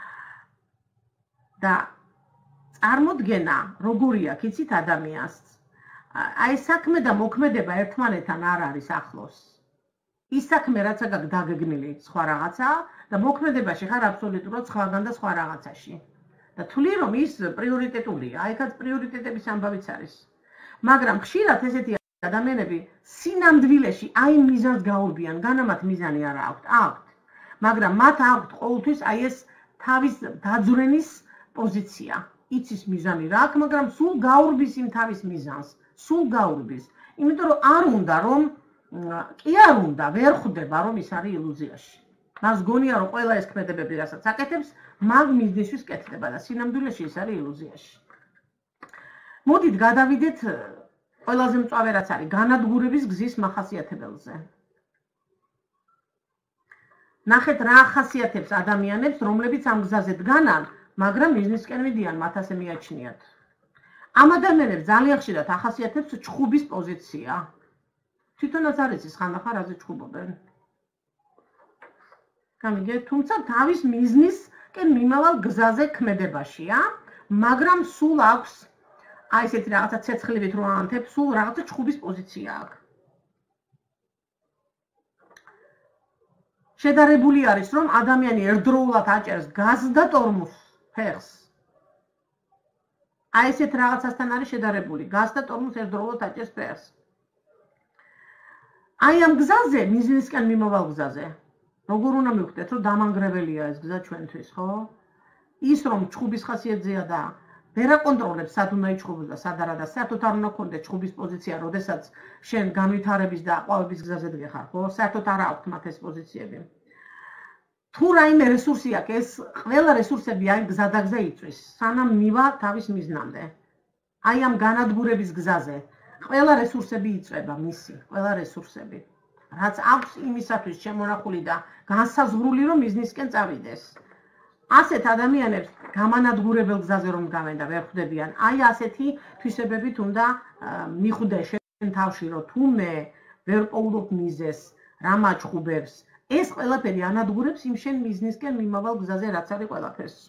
და წარმოდგენა როგორი აქვს იცით ადამიანს. აი საქმე და მოქმედება ერთმანეთთან არ არის ახლოს. ის საქმე რაც აქვს დაგეგმილი სხვა რაღაცა და მოქმედებაში ხარ აბსოლუტურად სხვაგან და სხვა რაღაცაში. და თვლი რომ ის პრიორიტეტულია, აი ხაც პრიორიტეტების ამბავიც არის. მაგრამ ხშირად ესეთი ადამიანები სინამდვილეში აი მიზანს გაურბიან, განამათ მიზანი არ აქვთ, აქვთ. მაგრამ მათ აქვთ ყოველთვის აი ეს თავის დაძვრენის პოზიცია. იცის მიზანი რა აქვს, მაგრამ სულ გაურბის იმ თავის მიზანს, სულ გაურბის. იმიტომ რომ არ უნდა რომ კი არ უნდა, ვერ ხვდება რომ ის არის ილუზიაში. მას გონია რომ ყველა ეს ქმედებები რასაც აკეთებს, მაგ მიზნისთვის კეთდება და სინამდვილეში ის არის ილუზიაში. მოდით გადავიდეთ ყველაზე მწვავე რაც არის განადგურების გზის მახასიათებელზე. ნახეთ რა ახასიათებს ადამიანებს, რომლებიც ამ გზაზე დგანან, მაგრამ მიზნისკენ მიდიან, მათ ასე მიაჩნიათ. ამ ადამიანებს ძალიან ხშირად ახასიათებს ჩხუბის პოზიცია. თვითონაც არ იცის ხანდახან რაზე ჩხუბობენ. გამიგეთ, თუმცა თავის მიზნისკენ მიმავალ გზაზე ქმედებაშია, მაგრამ სულ აქვს აი ესეთი რაღაცა ცეცხლივით რო ანთებს, სულ რაღაცა ჩხუბის პოზიცია აქვს. შედარებული არის, რომ ადამიანი ერთდროულად აჭერს გაზს და ტორმუსს, ფეხს. აი ესეთ რაღაცასთან არის შედარებული, გაზს და ტორმუსს ერთდროულად აჭერს ფეხს. აი ამ გზაზე, მიზნისკენ მიმავალ გზაზე, როგორ უნდა მივხვდეთ, რომ დამანგრეველია ეს გზა ჩვენთვის, ხო? ის რომ ჩხუბის ხასიათზეა და ვერ აკონტროლებს სად უნდა იჩხუბოს და სად არა და საერთოდ არ უნდა გქონდეს ჩხუბის პოზიცია, როდესაც შენ განვითარების და ყვავების გზაზე დგეხარ, ხო? საერთოდ არ აქვს მათ ეს პოზიციები. თუ რაიმე რესურსი აქვს, ეს ყველა რესურსები აი გზადაგზა იწვის, სანამ მივა თავის მიზნამდე. აი ამ განადგურების გზაზე ყველა რესურსები იწვება მისი, ყველა რესურსები. რაც აქვს იმისათვის შემონახული და განსაზღვრული რომ მიზნისკენ წავიდეს. ასეთ ადამიანებს გამანადგურებელ გზაზე რომ გავენ და ვერ ხვდებიან, აი ასეთი თვისებებით უნდა მიხვდე შენ თავში, რომ თუმე ვერ პოულობ მიზეს, რა მაჩხუბებს, ეს ყველაფერი ანადგურებს იმ შენ მიზნისკენ მიმავალ გზაზე, რაც არის ყველაფერს.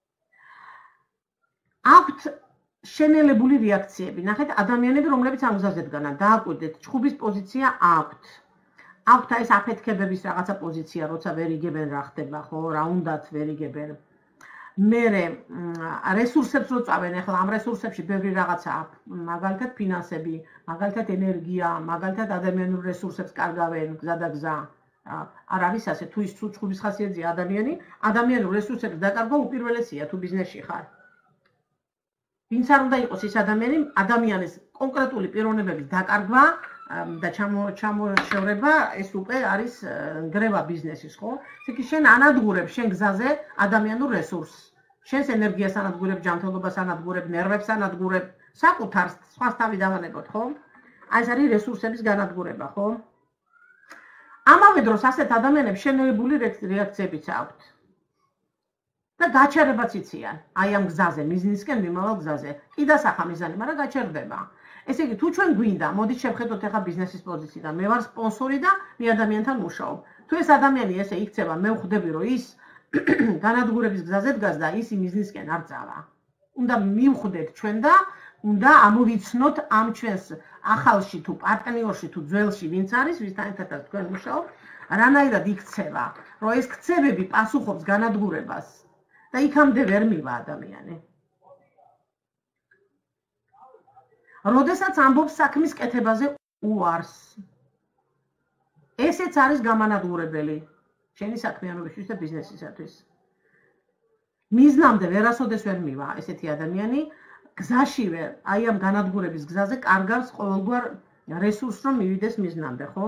აქვთ შენელებული რეაქციები. ნახეთ, ადამიანები, რომლებიც ამ გზაზე დგანან, დააკვირდეთ, ჩხუბის პოზიცია აქვთ. აქვთ ეს აფეთქებების რაღაცა პოზიცია, როცა ვერ იგებენ რა ხდება, ხო, რა უნდათ ვერ იგებენ. მერე რესურსებს რო წავენ, ახლა ამ რესურსებში ბევრი რაღაცა აქვს, მაგალითად ფინანსები, მაგალითად ენერგია, მაგალითად ადამიანურ რესურსებს კარგავენ, გზადაგზა. არ არის ასე, თუ ის ჩხუბის ხასიათზეა ადამიანი, ადამიანურ რესურსებს დაკარგვა უპირველესია თუ ბიზნესში ხარ. ვინც არ უნდა იყოს ის ადამიანის კონკრეტული პიროვნებების დაკარგვა და ჩამოშორება, ეს უკვე არის გრევა ბიზნესის, ხო? ესე იგი შენ ანადგურებ შენ გზაზე ადამიანურ რესურსს. შენს ენერგიას ანადგურებ, ჯანმრთელობას ანადგურებ, ნერვებს ანადგურებ, საკუთარ სხვას თავი დავანებოთ, ხო? აი ეს არის რესურსების განადგურება, ხო? ამავე დროს ასეთ ადამიანებს შენელებული რეაქციებიც აქვთ. და გაჩერებაც იციან, აი ამ გზაზე, მიზნისკენ მიმავალ გზაზე. კი დასახა მიზანი, მაგრამ გაჩერდება. ესე იგი, თუ ჩვენ გვინდა, მოდით შევხედოთ ახლა ბიზნესის პოზიციიდან. მე ვარ სპონსორი და მე ადამიანთან მუშაობ. თუ ეს ადამიანი ესე იქცევა, მე ვხვდები, რომ ის განადგურების გზაზე დგას და ის მიზნისკენ არ წავა. უნდა მივხვდეთ ჩვენ და უნდა ამოვიცნოთ ამ ჩვენს ახალში თუ პარტნიორში თუ ძველში ვინც არის, ვისთან ერთადაც თქვენ მუშაობ, რანაირად იქცევა, რომ ეს ქცევები პასუხობს განადგურებას და იქამდე ვერ მივა ადამიანი. როდესაც ამბობს საქმის კეთებაზე უარს. ესეც არის გამანადგურებელი შენი საქმიანობისთვის და ბიზნესისათვის. მიზნამდე ვერასოდეს ვერ მივა ესეთი ადამიანი, გზაშივე, აი ამ განადგურების გზაზე კარგავს ყოველგვარ რესურსს რომ მივიდეს მიზნამდე, ხო?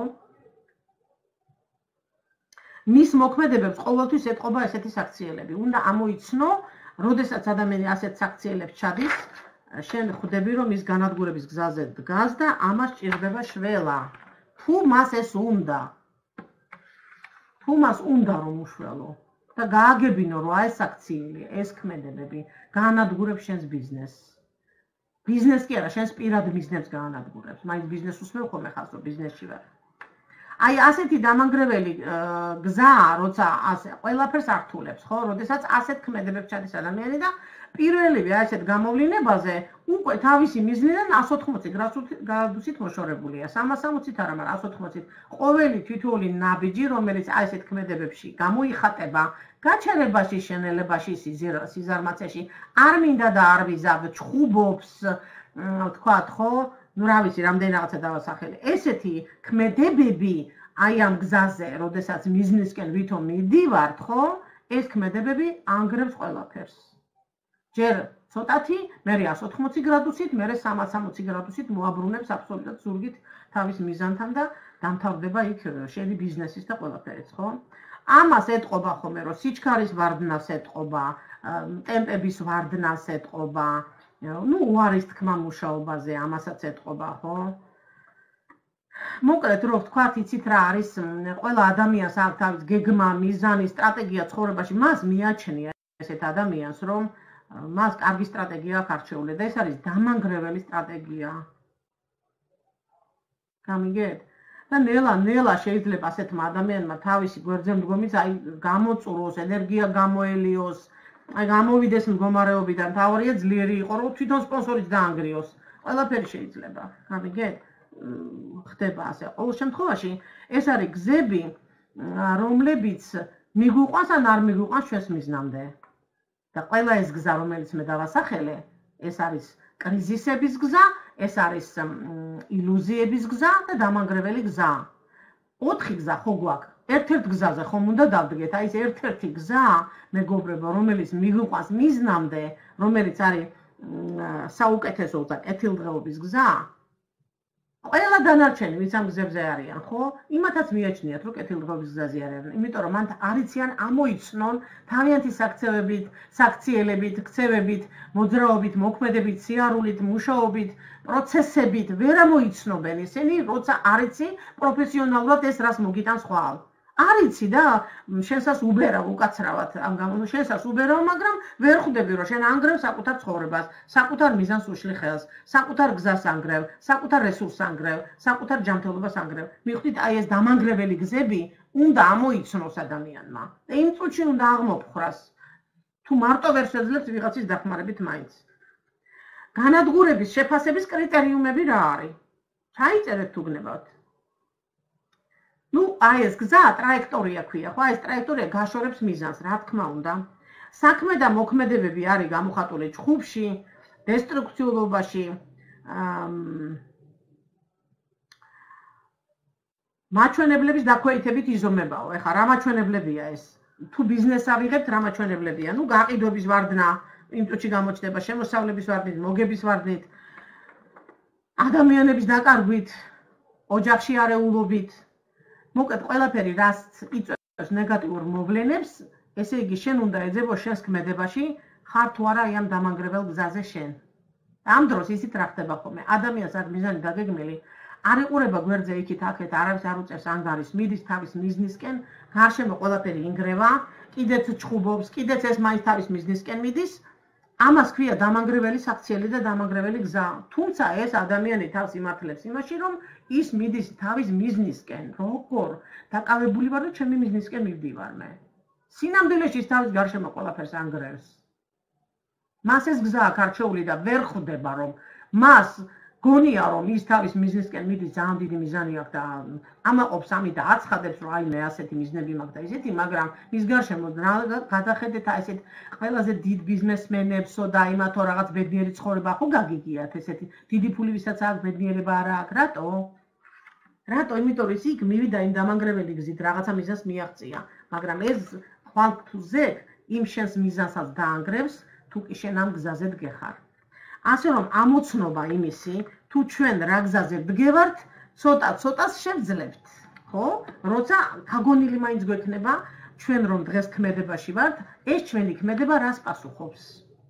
მის მოქმედებებს ყოველთვის ეტყობა ესეთი საქციელები. უნდა ამოიცნო, როდესაც ადამიანი ასეთ საქციელებს ჩადის, შენ ხვდები რომ ის განადგურების გზაზე დგას და ამას ჭირდება შველა. თუ მას ეს უნდა. თუ მას უნდა რომ უშველო და გააგებინო რომ აი ეს საქციელი, ეს ქმედებები განადგურებს შენს ბიზნესს. ბიზნეს კი არა, შენს პირად მიზნებს გაანადგურებს. მაინც ბიზნესს უსმევ ხოლმე ხალხს რომ ბიზნესში ვარ. აი ასეთი დამანგრეველი გზაა, როცა ასე ყველაფერს ართულებს, ხო? როდესაც ასეთ ქმედებებს ჩადის ადამიანი და პირველივე ასეთ გამოვლინებაზე უკვე თავისი მიზნიდან 180 გრადუსით მოშორებულია. 360-ით არა, მაგრამ 180-ით. ყოველი თითოეული ნაბიჯი, რომელიც აი ესეთ ქმედებებში გამოიხატება, გაჩერებაში, შენელებაში, სიზარმაცეში, არ მინდა და არ ვიზავ, ჩხუბობს, თქვათ, ხო? ნუ რა ვიცი, რამდენი რაღაცა დავასახელე. ესეთი ქმედებები აი ამ გზაზე, როდესაც მიზნისკენ ვითომ მიდივართ, ხო? ეს ქმედებები ანგრევს ყველაფერს. ჯერ ცოტათი, მერე 180 გრადუსით, მერე 360 გრადუსით მოაბრუნებს აბსოლუტურად ზურგით თავის მიზანთან და დამთავრდება იქ შენი ბიზნესის და ყველაფერიც, ხო? ამას ეტყობა ხოლმე, რომ სიჩქარის ვარდნას ეტყობა, ტემპების ვარდნას ეტყობა, ну, უარის თქმა მუშაობაზე, ამასაც ეტყობა, ხო? მოკლედ, რო ვთქვათ, იცით რა არის, ყველა ადამიანს აქვს თავის გეგმა, მიზანი, სტრატეგია ცხოვრებაში, მას მიაჩნია ესეთ ადამიანს, რომ მას კარგი სტრატეგია აქვს არჩეული და ეს არის დამანგრეველი სტრატეგია. გამიგეთ? და ნელა შეიძლება ასეთმა ადამიანმა თავისი გვერდზე მდგომის აი გამოწუროს, ენერგია გამოელიოს, აი გამოვიდეს მდგომარეობიდან, თავარია ძლიერი იყო, რომ თვითონ სპონსორიც დაანგრიოს. ყველაფერი შეიძლება. გამიგეთ? ხდება ასე. ყოველ შემთხვევაში ეს არის გზები, რომლებიც მიგვიყვანს ან არ მიგვიყვანს ჩვენს მიზნამდე. და ყველა ეს გზა, რომელიც მე დავასახელე, ეს არის კრიზისების გზა, ეს არის ილუზიების გზა და დამანგრეველი გზა. 4 გზა ხო გვაქვს. ერთ-ერთ გზაზე ხომ უნდა დავდგეთ. აი ეს ერთ-ერთი გზა, მეგობრებო, რომელიც მიგვიყვანს მიზნამდე, რომელიც არის საუკეთესო და კეთილდღეობის გზა ყველა დანარჩენი ვინც ამ გზებზე არიან, ხო? იმათაც მიაჩნიათ, რომ კეთილდღეობის გზაზე არიან, იმიტომ რომ მან არ იციან ამოიცნონ თავიანთი საქციელებით, ქცევებით, მოძრაობით, მოქმედებით, სიარულით, მუშაობით, პროცესებით ვერ ამოიცნობენ ისინი, როცა არ იცი პროფესიონალურად ეს რას მოგიტანს ხვალ. არ იცი და შენსას უბერავ უკაცრავად ამ გამო შენსას უბერავ, მაგრამ ვერ ხვდები რომ შენ ანგრევ საკუთარ ცხოვრებას, საკუთარ მიზანს უშლი ხელს, საკუთარ გზას ანგრევ, საკუთარ რესურსს ანგრევ, საკუთარ ჯანმრთელობას ანგრევ. მიხვდით, აი ეს დამანგრეველი გზები უნდა ამოიცნოს ადამიანმა. და იმ წუთში უნდა აღმოფხრას. თუ მარტო ვერ შეძლებს ვიღაცის დახმარებით მაინც. განადგურების შეფასების კრიტერიუმები რა არის? ჩაიწერეთ თუ გნებავთ. აი ეს გზა ტრაექტორია ქვია, ხო? აი ეს ტრაექტორია გაშორებს მიზანს, რა თქმა უნდა. საქმე და მოქმედებები არის გამოხატული ჩხუბში, დესტრუქციულობაში, მაჩვენებლების დაქვეითებით იზომებაო. ეხლა რა მაჩვენებლებია ეს? თუ ბიზნესს ავიღებთ, რა მაჩვენებლებია? გაყიდვების ვარდნა, იმ წუთში გამოჩნდება შემოსავლების ვარდნით, მოგების ვარდნით, ადამიანების დაკარგვით, ოჯახში არეულობით. მოკლედ ყველაფერი რაც იწვევს ნეგატიურ მოვლენებს, ესე იგი შენ უნდა ეძებო შენს ქმედებაში, ხარ თუ არა ამ დამანგრეველ გზაზე შენ. ამ დროს ისიც რა ხდება ხოლმე, ადამიანს აქ მიზანი დაგეგმილი, არ იყურება გვერდზე იქით აქეთ, არავის არ უწევს ანგარის, მიდის თავის მიზნისკენ, გარშემო ყველაფერი ინგრევა, კიდეც ჩხუბობს, კიდეც ეს მაინც თავის მიზნისკენ მიდის. ამას ქვია დამანგრეველი საქციელი და დამანგრეველი გზა. თუმცა ეს ადამიანი თავს იმართლებს იმაში, რომ ის მიდის თავის მიზნისკენ, როგორ დაკავებული ვარ და ჩემი მიზნისკენ მივდივარ მე. სინამდვილეში ის თავის გარშემო ყველაფერს ანგრევს. მას ეს გზა აქვს არჩეული და ვერ ხვდება, რომ მას გონია, რომ ის თავის მიზნისკენ მიდის, ძალიან დიდი მიზანი აქვს და ამაყობს ამით და აცხადებს, რომ აი მე ასეთი მიზნები მაქვს და ისეთი, მაგრამ მის გარშემო გადახედეთ აი ესეთ ყველაზე დიდ ბიზნესმენებსო და იმათო რაღაც ბედნიერი ცხოვრება ხო გაგიგიათ ესეთი დიდი ფული ვისაც აქვს ბედნიერება არა აქვს, რატო? რატო? იმიტომ რომ ის იქ მივიდა იმ დამანგრეველი გზით რაღაცა მიზანს მიაღწია, მაგრამ ეს ხვალ თუ ზეგ იმ შენს მიზანსაც დაანგრევს, თუ კი შენ ამ გზაზე დგეხარ. ასე რომ ამოცნობა იმისი, თუ ჩვენ რა გზაზე დგევართ, ცოტას შევძლებთ, ხო? როცა გაგონილი მაინც გვექნება, ჩვენ რომ დღეს ქმედებაში ვართ, ეს ჩვენი ქმედება რას პასუხობს?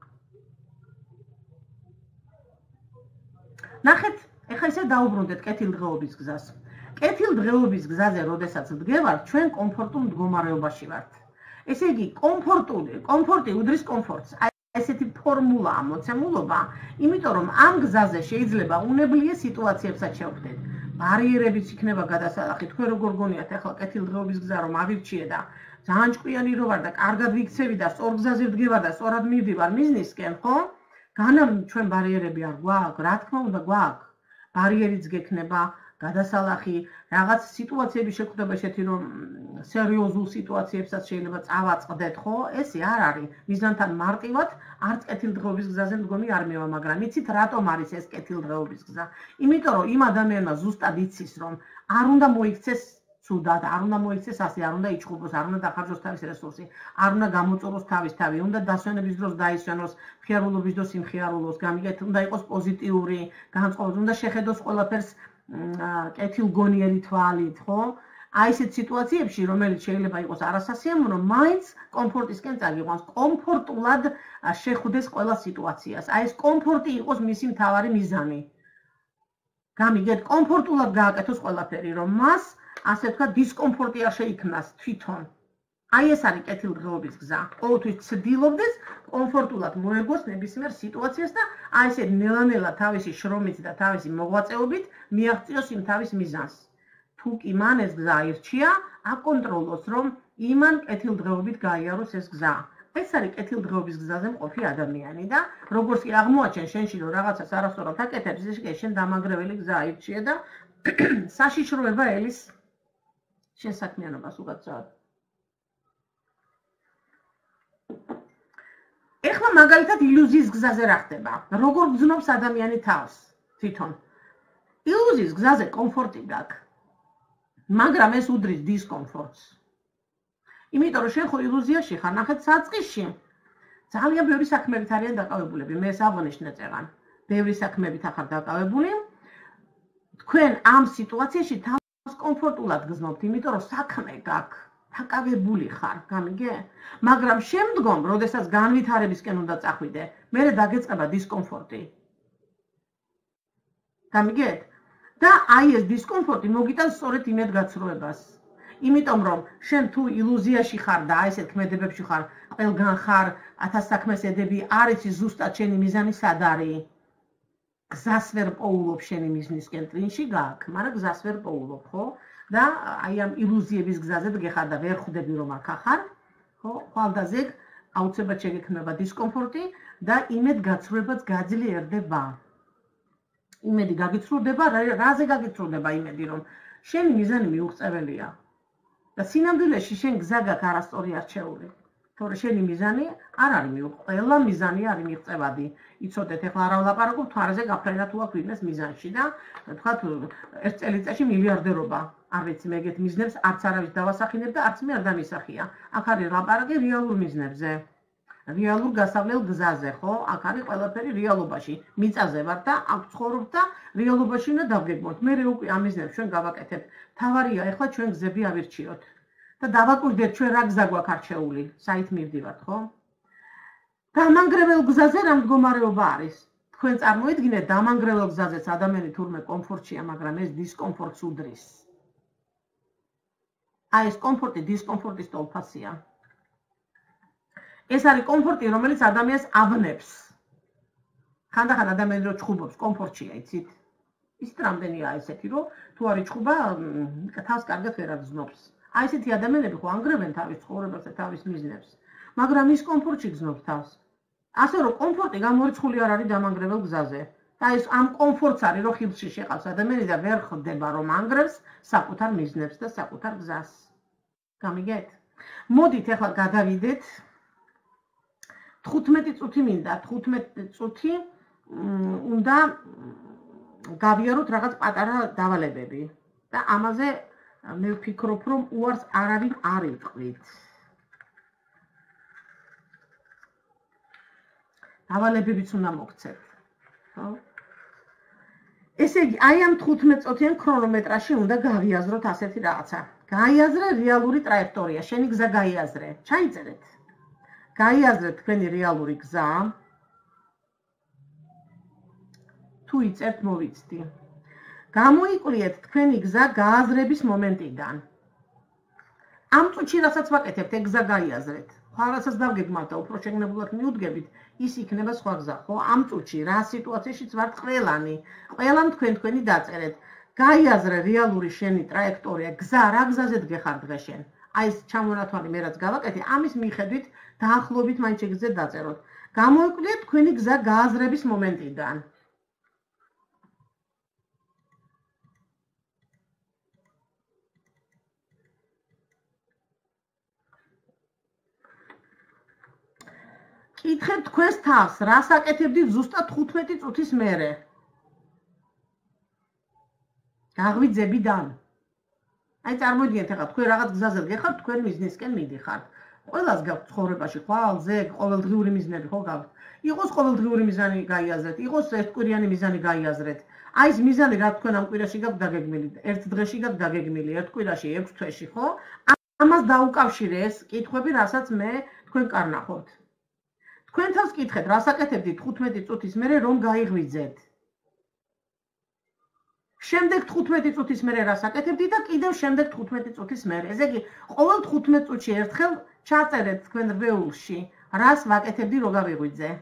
ნახეთ, ეხლა ისე დაუბრუნდეთ კეთილდღეობის გზას. კეთილდღეობის გზაზე, როდესაც დგევართ, ჩვენ კომფორტულ მდგომარეობაში ვართ. ესე იგი, კომფორტი უდრის კომფორტს. ესეთი ფორმულაა მოცემულობა, იმიტომ რომ ამ გზაზე შეიძლება უნებლიე სიტუაციებსაც შევხვდეთ. ბარიერებიც იქნება გადასალახი, თქვენ როგორ გონიათ ახლა კეთილდღეობის გზა რომ ავირჩიე და ძალიან ჭკვიანი რო ვარ და კარგად ვიქცევი და სწორ გზაზე ვდგევარ და სწორად მივდივარ მიზნისკენ, ხო? განამ ჩვენ ბარიერები არ გვაქვს, რა თქმა უნდა გვაქვს. ბარიერიც გექნება, გადასალახი, რაღაც სიტუაციები შეგვხვდება ესეთი რომ სერიოზულ სიტუაციებსაც შეიძლება წავაწყდეთ, ხო? ესე არ არის. მიზანთან მარტივად არც კეთილდღეობის გზაზე მდგომი არ მევა, მაგრამ იცით რატომ არის ეს კეთილდღეობის გზა? იმიტომ რომ იმ ადამიანმა ზუსტად იცის რომ არ უნდა მოიქცეს ცუდად, არ უნდა მოიქცეს ასე, არ უნდა იჩხუბოს, არ უნდა დახარჯოს თავის რესურსი, არ უნდა გამოწუროს თავის თავი, უნდა დასვენების დროს დაისვენოს, მხიარულობის დროს იმხიარულოს, გამიგეთ, უნდა იყოს პოზიტიური განწყობა, უნდა შეხედოს ყველაფერს კეთილგონიერი თვალით, ხო? აი ესეთ სიტუაციებში, რომელიც შეიძლება იყოს არასასიამოვნო, მაინც კომფორტისკენ წაგიყვანს, კომფორტულად შეხვდეს ყველა სიტუაციას. აი ეს კომფორტი იყოს მისი მთავარი მიზანი. გამიგეთ, კომფორტულად გააკეთოს ყველაფერი, რომ მას, ასე ვთქვათ, დისკომფორტი არ შეიქმნას თვითონ. აი ეს არის კეთილდღეობის გზა. ყოველთვის ცდილობდეს კომფორტულად მოერგოს ნებისმიერ სიტუაციას და აი ესე ნელა-ნელა თავისი შრომით და თავისი მოღვაწეობით მიაღწიოს იმ თავის მიზანს. თუ კი მან ეს გზა აირჩია, აკონტროლოს, რომ იმან კეთილდღეობით გაიაროს ეს გზა. ეს არის კეთილდღეობის გზაზე მყოფი ადამიანი და როგორც კი აღმოაჩენ შენში რომ რაღაცას არასწორად აკეთებს, ეს შენ დამანგრეველი გზა აირჩია და საშიშროება ელის შენ საქმიანობას უკაცრავად. ეხლა მაგალითად ილუზიის გზაზე რა ხდება? როგორ გძნობს ადამიანი თავს თვითონ? ილუზიის გზაზე კომფორტი გაქვს. მაგრამ ეს უდრის დისკომფორტს. იმიტომ რომ შენ ხო ილუზიაში ხარ, ნახეთ საწყისში. ძალიან ბევრი საქმეებით არიან დაკავებულები. მე საღვნიშნე წეღან. ბევრი საქმეებით ახარ დაკავებული. თქვენ ამ სიტუაციაში თავს კომფორტულად გრძნობთ, იმიტომ რომ საქმე გაქვს. დაკავებული ხარ, გამიგე? მაგრამ შემდგომ, როდესაც განვითარებისკენ უნდა წახვიდე, მერე დაგეწყება დისკომფორტი. გამიგეთ? და აი ეს დისკომფორტი მოგიტანს სწორედ იმედგაცრუებას. იმიტომ რომ შენ თუ ილუზიაში ხარ და აი ესეთ ქმედებებში ხარ, ყველგან ხარ, 1000 საქმეს ედები, არ იცი ზუსტად შენი მიზანი სად არის. გზას ვერ პოულობ შენი მიზნისკენ ტრინში გაქვს, მაგრამ გზას ვერ პოულობ, ხო? და აი ამ ილუზიების გზაზე გეხარ და ვერ ხვდები რომ აქ ახარ, ხო? ხვალდაზე აუცილებლად შეგექმნება დისკომფორტი და იმედგაცრუებაც გაძლიერდება. იმედი გაგიცრუდება, რაზე გაგიცრუდება იმედი, რომ შენი მიზანი მიუღწეველია. და სინამდვილეში შენ გზა გაქვს არასწორი არჩეული. თორე შენი მიზანი არ არის მიუღწევადი, ყველა მიზანი არის მიღწევადი. იცოდეთ, ეხლა არა ვლაპარაკობ თვარეზე გაფრენა თუ აქვს ვინმეს მიზანში და თქვათ ერთ წელიწადში მილიარდერობა. არ ვიცი, მე ეგეთ მიზნებს არც არავის დავასახინებ და არც მე არ დამისახია. აქ არის ლაპარაკი რეალურ მიზნებზე. რეალურ გასავლელ გზაზე, ხო? აქ არის ყველაფერი რეალობაში. მიწაზე ვარ და აქ ცხოვრობ და რეალობაში უნდა დავგეგმოთ. მე უკვე ამ მიზნებს ჩვენ გავაკეთებთ. თავარია ეხლა ჩვენ გზები ავირჩიოთ. და დავაკვირდეთ ჩვენ რა გზა გვაქვს არჩეული, საით მივდივართ, ხო? დამანგრეველ გზაზე რა მდგომარეობა არის? თქვენ წარმოიდგინეთ დამანგრეველ გზაზეც ადამიანი თურმე კომფორტშია, მაგრამ ეს დისკომფორტს უდრის. აი ეს კომფორტი დისკომფორტის ტოლფასია. ეს არის კომფორტი, რომელიც ადამიანს აბნებს. ხანდახან ადამიანი რო ჩხუბობს, კომფორტშია, იცით? ის რამდენია ესეთი, რომ თუ არის ჩხუბა, თავს კარგად ვერ აგზნობს. აი ესეთი ადამიანები ხო ანგრევენ თავის ცხოვრებას და თავის მიზნებს, მაგრამ ის კომფორტში გზნობს თავს. ასე რომ კომფორტი გამორიცხული არ არის დამანგრეველ გზაზე. და ეს ამ კომფორტს არის, რომ ხილში შეყავს ადამიანი და ვერ ხვდება, რომ ანგრევს საკუთარ მიზნებს და საკუთარ გზას. გამიგეთ? მოდით ახლა გადავიდეთ 15 წუთი მინდა, 15 წუთი უნდა გავიაროთ რაღაც პატარა დავალებები და ამაზე მე ვფიქრობ, რომ უარს არავინ არ იტყვით. დავალებებიც უნდა მოგცეთ. ხო? ესე იგი, აი ამ 15 წუთიან ქრონომეტრაში უნდა გავიაზროთ ასეთი რაღაცა. გაიაზრე რეალური ტრაექტორია, შენი გზა გაიაზრე. ჩაიწერეთ. გაიაზრეთ თქვენი რეალური გზა. თუ იწერთ, მოვიცდი. გამოიკვლიეთ თქვენი გზა გააზრების მომენტიდან. ამ წუთში რასაც ვაკეთებთ, ეგ გზა გაიაზრეთ. ხო, რასაც დავგეგმავთ და უფრო შეგნებულად მიუდგებით, ის იქნება სხვა გზა, ხო? ამ წუთში რა სიტუაციაშიც ვართ ყველანი. ყველამ თქვენი დაწერეთ. გაიაზრე რეალური შენი ტრაექტორია, გზა რა გზაზედ გეხარ დღეს შენ. აი ეს ჩამონათვალი მე რაც გავაკეთე, ამის მიხედვით დაახლოებით მაინც შეგიძლიათ დაწეროთ. გამოიკვლიეთ თქვენი გზა გააზრების მომენტიდან. კითხეთ თქვენს თავს, რას აკეთებდით ზუსტად 15 წუთის მერე? გაღვიძებიდან. აი წარმოიდგინეთ ახლა თქვენ რაღაც გზაზე გეხართ, თქვენ მიზნისკენ მიდიხართ. ყველას გაქვთ ცხოვრებაში ხვალზე ყოველდღიური მიზნები ხო გაქვთ. იყოს ყოველდღიური მიზანი გაიაზრეთ, იყოს ერთკვირიანი მიზანი გაიაზრეთ. აი ეს მიზანი რა თქვენ ამ კვირაში გაქვთ დაგეგმილი, ერთ დღეში გაქვთ დაგეგმილი, ერთ კვირაში 6 თვეში, ხო? ამას დაუკავშირეს კითხვები, რასაც მე თქვენ კარნახობთ. თქვენ თავს კითხეთ, რას აკეთებდით 15 წუთის მერე რომ გაიღვიძეთ. შემდეგ 15 წუთის მერე რას აკეთებდით და კიდევ შემდეგ 15 წუთის მერე. ესე იგი, ყოველ 15 წუთში ერთხელ ჩაწერეთ თქვენ რვეულში, რას ვაკეთებდი რომ გავიღვიძე.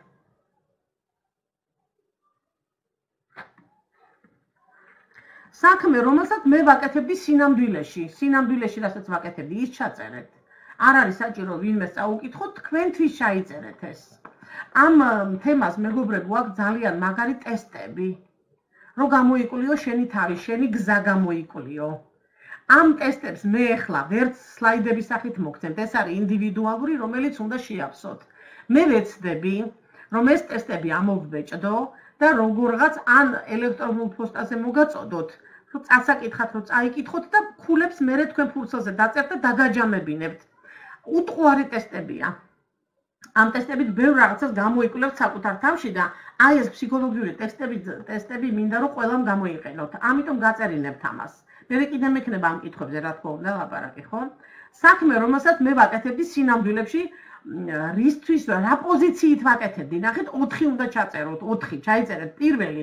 საქმე, რომელსაც მე ვაკეთებდი სინამდვილეში, რასაც ვაკეთებდი, ის ჩაწერეთ. არ არის საჭირო ვინმეს წაუკითხოთ, თქვენთვის ჩაიწერეთ ეს. ამ თემას მეგობრებო, აქვს ძალიან მაგარი ტესტები. რომ გამოიკვლიო შენი თავი, შენი გზა გამოიკვლიო. ამ ტესტებს მე ახლა ვერც სლაიდების სახით მოგცემთ, ეს არის ინდივიდუალური, რომელიც უნდა შეაფსოთ. მე ვეცდები, რომ ეს ტესტები ამოვბეჭდო და როგორღაც ან ელექტრონულ პოსტაზე მოგაწოდოთ, რომ წასაკითხათ, რომ წაიკითხოთ და ქულებს მერე თქვენ ფურცელზე დაწერთ და დაგაჯამებინებთ. უტყუარი ტესტებია. ამ ტესტებით ბევრ რაღაცას გამოიკვლევთ საკუთარ თავში და აი ეს ფსიქოლოგიური ტესტები მინდა რომ ყველამ გამოიყენოთ. ამიტომ გაწერინებთ ამას. მე კიდე მექნება ამ კითხვებზე რა თქმა უნდა ლაპარაკი, ხო? საქმე, რომელსაც მე ვაკეთებდი სინამდვილეში, რისთვის რა პოზიციით ვაკეთებდი? ნახეთ, 4 უნდა ჩაწეროთ, 4 ჩაიწერეთ პირველი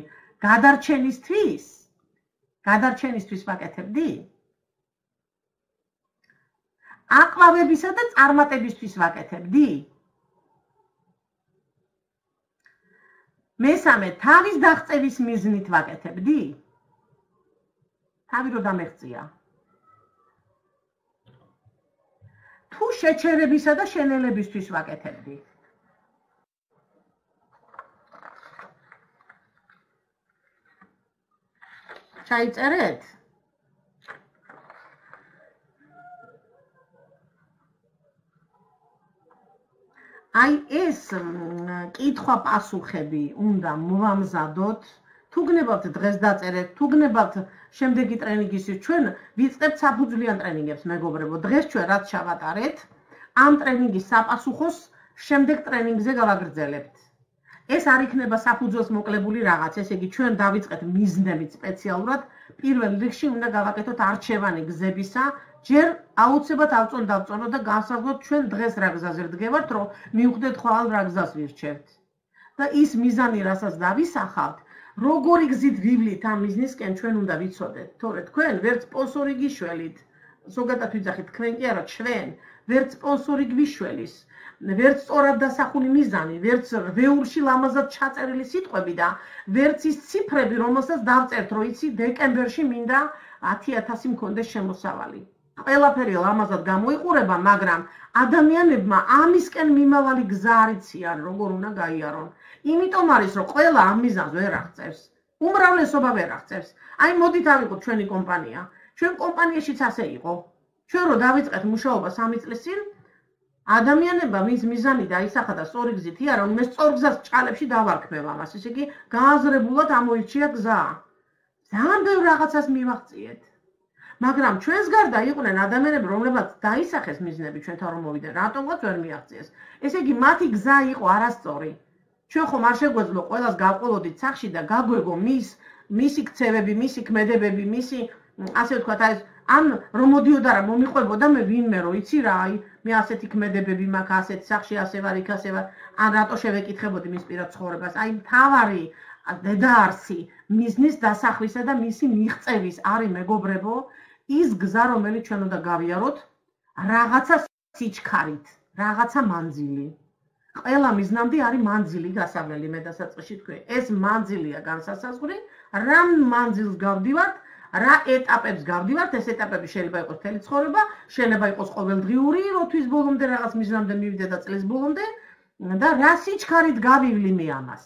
გადარჩენისთვის ვაკეთებდი? აყვავებისა და წარმატებისთვის ვაკეთებდი? მესამე, თავის დაღწევის მიზნით ვაკეთებდი? თავი რო დამეღწია. თუ შეჩერებისა და შენელებისთვის ვაკეთებდი? ჩაიწერეთ? აი ეს კითხვა-პასუხები უნდა მოვამზადოთ. თუ გნებავთ დღეს დაწერეთ, თუ გნებავთ შემდეგი ტრენინგისთვის, ჩვენ ვიწყებთ საფუძვლიან ტრენინგებს, მეგობრებო. დღეს ჩვენ რაც ჩავატარეთ, ამ ტრენინგის საპასუხოს შემდეგ ტრენინგზე გავაგრძელებთ. ეს არ იქნება საფუძველს მოკლებული რაღაც, ესე იგი ჩვენ დავიწყეთ მიზნებით სპეციალურად. პირველ რიგში უნდა გავაკეთოთ არჩევანი გზებისა. ჯერ აუცილებლად დავწონოთ და განსაზღვროთ ჩვენ დღეს რა გზაზე ვდგევართ, რომ მივხვდეთ ხვალ რა გზას ვირჩევთ. და ის მიზანი, რასაც დავისახავთ, როგორი გზით ვივლით ამ მიზნისკენ ჩვენ უნდა ვიცოდეთ. თორე თქვენ ვერც სპონსორი გიშველით, ზოგადად ვიძახით თქვენ კი არა, ჩვენ ვერც სპონსორი გვიშველის, ვერც სწორად დასახული მიზანი, ვერც რვეულში ლამაზად ჩაწერილი სიტყვები და ვერც ის ციფრები, რომელსაც დავწერთ, რომ იცი დეკემბერში მინდა 10,000 მქონდეს შემოსავალი. ყველაფერი ლამაზად გამოიყურება, მაგრამ ადამიანებმა ამისკენ მიმავალი გზა არ იციან, როგორ უნდა გაიარონ. იმიტომ არის, რომ ყველა ამ მიზანს ვერ აღწევს. უმრავლესობა ვერ აღწევს. აი მოდით ავიღოთ ჩვენი კომპანია. ჩვენ კომპანიაშიც ასე იყო. ჩვენ რო დავიწყეთ მუშაობა 3 წლის წინ, ადამიანებმა მის მიზანი დაისახა და სწორი გზით იარა, მე სწორ გზას ჭალებში დავარქმევ ამას. ესე იგი, გააზრებულად ამოირჩია გზა. ძალიან ბევრ რაღაცას მივაღწიეთ. მაგრამ ჩვენს გარდა იყვნენ ადამიანები, რომლებსაც დაისახეს მიზნები ჩვენთან რომ მოვიდნენ, რატომღაც ვერ მიაღწიეს. ესე იგი, მათი გზა იყო არასწორი. ჩვენ ხომ არ შეგვეძლო ყველას გავყოლოდით სახში და გაგვეგო მისი ქცევები, მისი ქმედებები, მისი ასე ვთქვათ, აი ან რომ მოდიოდა რა მომიყვებოდა მე ვინმე რო იცი რა, აი მე ასეთი ქმედებები მაქვს, ასეთი სახში ასე ვარ, იქ ასე ვარ, ან რატო შევეკითხებოდი მის პირად ცხოვრებას. აი მთავარი დედაარსი მიზნის დასახვისა და მისი მიღწევის არის, მეგობრებო, ის გზა, რომელიც ჩვენ უნდა გავიაროთ, რაღაცა სიჩქარით, რაღაცა მანძილი. ყველა მიზნამდე არის მანძილი გასავლელი, მე დასაწყისში თქვი. ეს მანძილია განსასაზღვრი, რა მანძილს გავდივართ, რა ეტაპებს გავდივართ, ეს ეტაპები შეიძლება იყოს მთელი ცხოვრება, შეიძლება იყოს ყოველდღიური, რომ თვის ბოლომდე რაღაც მიზნამდე მივიდე და წლის ბოლომდე და რა სიჩქარით გავივლი მე ამას.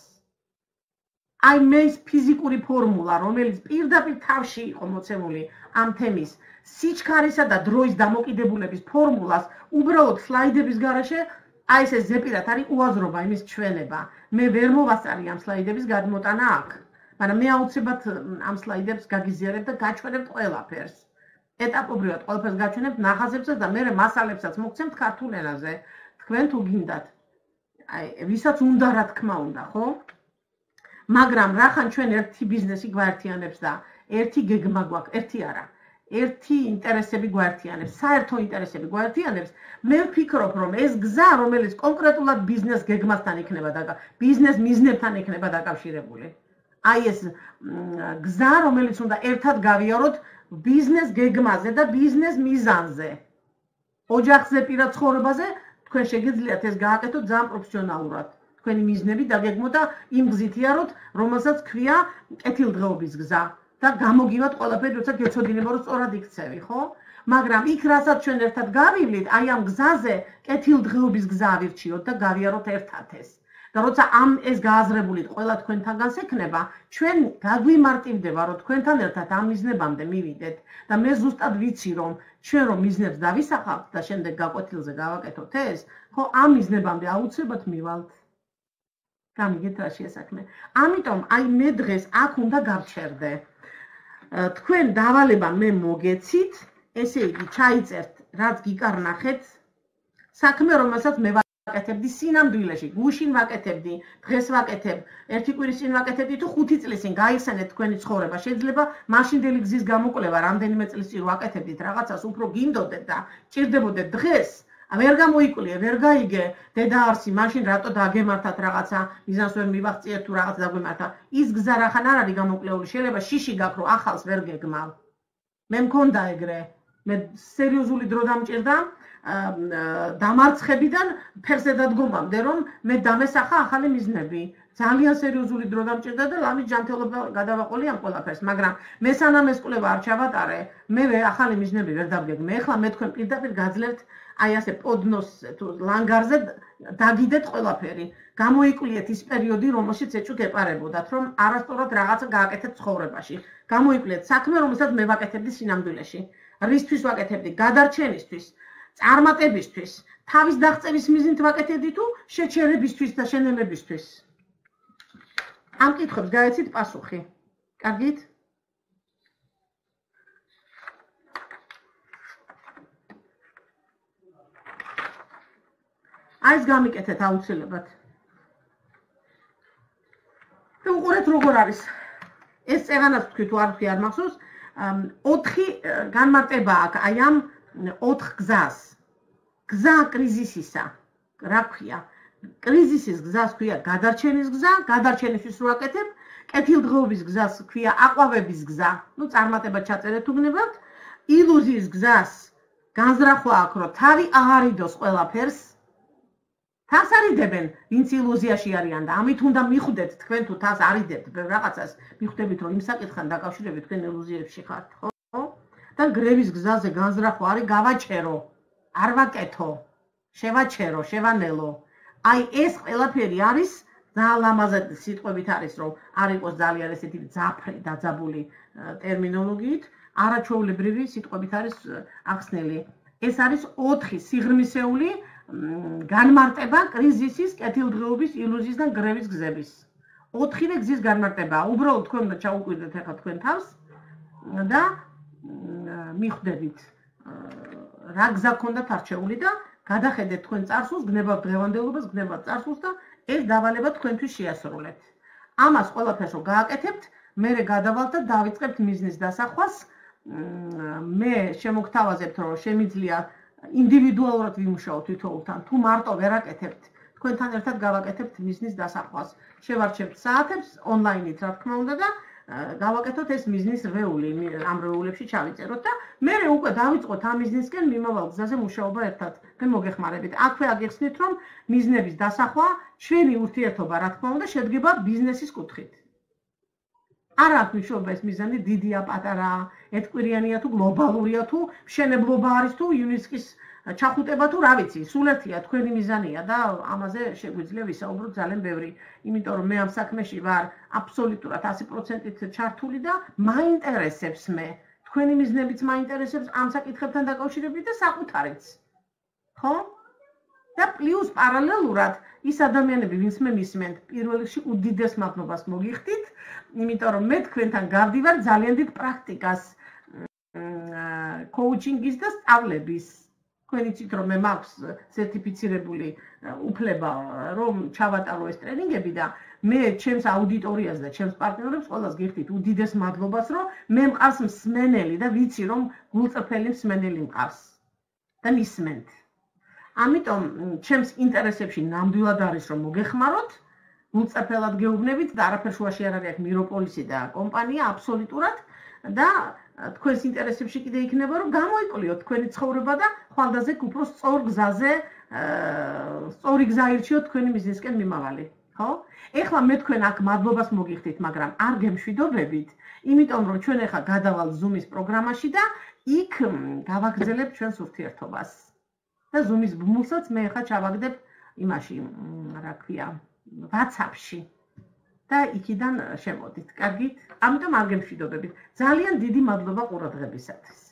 აი მე ის ფიზიკური ფორმულა, რომელიც პირდაპირ თავში იყო მოცემული ამ თემის სიჩქარისა და დროის დამოკიდებულების ფორმულას, უბრალოდ სლაიდების გარეშე აი ეს ზეპირად არის უაზრობა იმის ჩვენება. მე ვერ მოვასწარი ამ სლაიდების გადმოტანა აქ. მაგრამ მე აუცილებლად ამ სლაიდებს გაგიზიარებ და გაჩვენებ ყველაფერს. ეტაპობრივად ყველაფერს გაჩვენებ ნახაზებსაც და მე მასალებსაც მოგცემთ ქართულ ენაზე. თქვენ თუ გინდათ. აი, ვისაც უნდა რა თქმა უნდა, ხო? მაგრამ რახან ჩვენ ერთი ბიზნესი გვაერთიანებს და ერთი გეგმა გვაქვს, ერთი არა. ერთი ინტერესები გვაერთიანებს, საერთო ინტერესები გვაერთიანებს, მე ვფიქრობ, რომ ეს გზა, რომელიც კონკრეტულად ბიზნეს გეგმასთან იქნება და ბიზნეს მიზნებთან იქნება დაკავშირებული. აი ეს გზა, რომელიც უნდა ერთად გავიაროთ ბიზნეს გეგმაზე და ბიზნეს მიზანზე. ოჯახზე, პირად ცხოვრებაზე, თქვენ შეგიძლიათ ეს გააკეთოთ ძალიან პროფესიონალურად. თქვენი მიზნები დაგეგმოთ და იმ გზით იაროთ, რომელსაც ქვია კეთილდღეობის გზა. და გამოგივათ ყველაფერი, როცა გეცოდინება, რომ სწორად იქცევი, ხო? მაგრამ იქ რასაც ჩვენ ერთად გავივლით, აი ამ გზაზე კეთილდღეობის გზა ავირჩიოთ და გავიაროთ ერთად ეს. და როცა ამ ეს გააზრებულით ყველა თქვენთანგანს ექნება, ჩვენ გაგვიმარტივდება, რომ თქვენთან ერთად ამ მიზნებამდე მივიდეთ და მე ზუსტად ვიცი, რომ ჩვენ რომ მიზნებს დავისახავთ და შემდეგ გაკვეთილზე გავაკეთოთ ეს, ხო, ამ მიზნებამდე აუცილებლად მივალთ. გამიგეთ რა შეასაქმე. ამიტომ აი მე დღეს აქ უნდა გავჩერდე. თქვენ დავალება მე მოგეცით, ესე იგი ჩაიწერთ, რაც გიკარნახეთ, საქმე, რომელსაც მე ვაკეთებდი სინამდვილეში, გუშინ ვაკეთებდი, დღეს ვაკეთებ, ერთი კვირის წინ ვაკეთებდი თუ 5 წლის წინ გაიხსენეთ თქვენი ცხოვრება. შეიძლება მაშინდელი გზის გამოკვლევა რამდენიმე წლის წინ ვაკეთებდით რაღაცას, უფრო გინდოდეთ და ჭირდებოდეთ დღეს. ვერ გამოიკვლიე, ვერ გაიგე, დედაარსი, მაშინ რატო დაგემართათ რაღაცა, მიზანს ვერ მივაღწიეთ თუ რაღაცა დაგვემართა. ის გზა რახან არ არის გამოკვლეული, შეიძლება შიში გაქრო, ახალს ვერ გეგმავ. მე მქონდა ეგრე, მე სერიოზული დრო დამჭირდა დამარცხებიდან ფეხზე დადგომამდე, რომ მე დამესახა ახალი მიზნები. ძალიან სერიოზული დრო დამჭირდა და ლამის ჯანმრთელობა გადავაყოლი ამ ყველაფერს, მაგრამ მე სანამ ეს კვლევა არ ჩავატარე, მე ახალი მიზნები ვერ დავგეგმე. ეხლა მე თქვენ პირდაპირ გაძლევთ აი ასე პოდნოს თუ ლანგარზე დაგიდეთ ყველაფერი. გამოიკვლიეთ ის პერიოდი, რომელშიც ეჭვით ეპარებოდათ, რომ არასწორად რაღაცა გააკეთეთ ცხოვრებაში. გამოიკვლიეთ საქმე, რომელსაც მე ვაკეთებდი სინამდვილეში. რისთვის ვაკეთებდი? გადარჩენისთვის, წარმატებისთვის, თავის დაღწევის მიზნით ვაკეთებდი თუ შეჩერებისთვის და შენელებისთვის. ამ კითხვებს გაეცით პასუხი. კარგით? აი ეს გამიკეთეთ აუცილებლად. და უყურეთ როგორ არის. ეს წეღანაც თქვი თუ არ თქვი არ მახსოვს, 4 განმარტება აქვს აი ამ 4 გზას. გზა კრიზისისა. რა ქვია? კრიზისის გზას ქვია გადარჩენის გზა, გადარჩენისთვის რო აკეთებ, კეთილდღეობის გზას ქვია აყვავების გზა. ნუ წარმატება ჩაწერეთ თუ გნებავთ. ილუზიის გზას განზრახვა აქვს, რომ თავი აღარიდოს ყველაფერს. თავს არიდებენ, ვინც ილუზიაში არიან და ამით უნდა მიხვდეთ თქვენ თუ თავს არიდებთ რაღაცას, მიხვდებით რომ იმ საკითხთან დაკავშირებით თქვენ ილუზიებში ხართ, ხო? და გრევის გზაზე განზრახვა არის გავაჩერო, არ ვაკეთო, შევაჩერო, შევანელო. აი ეს ყველაფერი არის ძალიან ლამაზად სიტყვებით არის, რომ არ იყოს ძალიან ესეთი ძაფრი დაძაბული ტერმინოლოგიით, არაჩვეულებრივი სიტყვებით არის ახსნილი. ეს არის 4 სიღრმისეული განმარტება კრიზისის, კეთილდღეობის, ილუზიის და გრევის გზების. 4-ვე გზის განმარტებაა. უბრალოდ თქვენ უნდა ჩაუკვირდეთ ახლა თქვენ თავს და მიხვდებით რა გზა გქონდათ არჩეული და გადახედეთ თქვენ წარსულს, გნებავთ დღევანდელობას, გნებავთ წარსულს და ეს დავალება თქვენთვის შეასრულეთ. ამას ყველაფერს რო გააკეთებთ, მერე გადავალთ და დავიწყებთ მიზნის დასახვას. მე შემოგთავაზებთ, რომ შემიძლია ინდივიდუალურად ვიმუშაოთ თითოეულთან, თუ მარტო ვერ აკეთებთ, თქვენთან ერთად გავაკეთებთ მიზნის დასახვას. შევარჩევთ საათებს ონლაინით, რა თქმა უნდა და გავაკეთოთ ეს მიზნის რვეული, ამ რვეულებში ჩავიწეროთ და მერე უკვე დავიწყოთ ამ მიზნისკენ მიმავალ გზაზე მუშაობა ერთად. მე მოგეხმარებით. აქვე აგიხსნით, რომ მიზნების დასახვა, ჩვენი ურთიერთობა, რა თქმა უნდა, შედგება ბიზნესის კუთხით. არ აქვს მნიშვნელობა ეს მიზანი დიდია, პატარაა, ერთკვირიანია თუ გლობალურია თუ მშენებლობა არის თუ იუნესკოს ჩახუტება თუ რა ვიცი, სულ ერთია თქვენი მიზანია და ამაზე შეგვიძლია ვისაუბროთ ძალიან ბევრი, იმიტომ რომ მე ამ საქმეში ვარ აბსოლუტურად 100%-ით ჩართული და მაინტერესებს მე. თქვენი მიზნებიც მაინტერესებს ამ საკითხებთან დაკავშირებით და საკუთარიც. ხო? და პლუს პარალელურად ის ადამიანები, ვინც მე მისმენთ, პირველ რიგში უდიდეს მადლობას მოგიხდით, იმიტომ რომ მე თქვენთან გავდივარ ძალიან დიდ პრაქტიკას კოუჩინგის და სწავლების. თქვენ იცით რომ მე მაქვს სერტიფიცირებული უფლება რომ ჩავატარო ეს ტრენინგები და მე ჩემს აუდიტორიას და ჩემს პარტნიორებს ყველას გიხდით უდიდეს მადლობას რომ მე მყავს მსმენელი და ვიცი რომ გულწრფელი მსმენელი მყავს და მისმენთ. ამიტომ ჩემს ინტერესებში ნამდვილად არის რომ მოგეხმაროთ, გულწრფელად გეუბნებით და არაფერ შუაში არ არის მიროპოლისი და კომპანია აბსოლუტურად და თქვენს ინტერესებში კიდე იქნება რომ გამოიკვლიოთ თქვენი ცხოვრება და ხვალდაზე უფრო სწორ გზაზე, სწორი გზა ირჩიოთ თქვენი ბიზნესკენ მიმავალი, ხო? ეხლა მე თქვენ აქ მადლობას მოგიხდით, მაგრამ არ გემშვიდობებით, იმიტომ რომ ჩვენ ეხლა გადავალთ Zoom-ის პროგრამაში და იქ გავაგრძელებთ ჩვენს ურთიერთობას. და Zoom-ის ბმულსაც მე ახლა ჩავაგდებ იმაში, რა ქვია, WhatsApp-ში. და იქიდან შემოდით. კარგით? ამიტომ არ გემშვიდობებით. ძალიან დიდი მადლობა ყურადღებისათვის.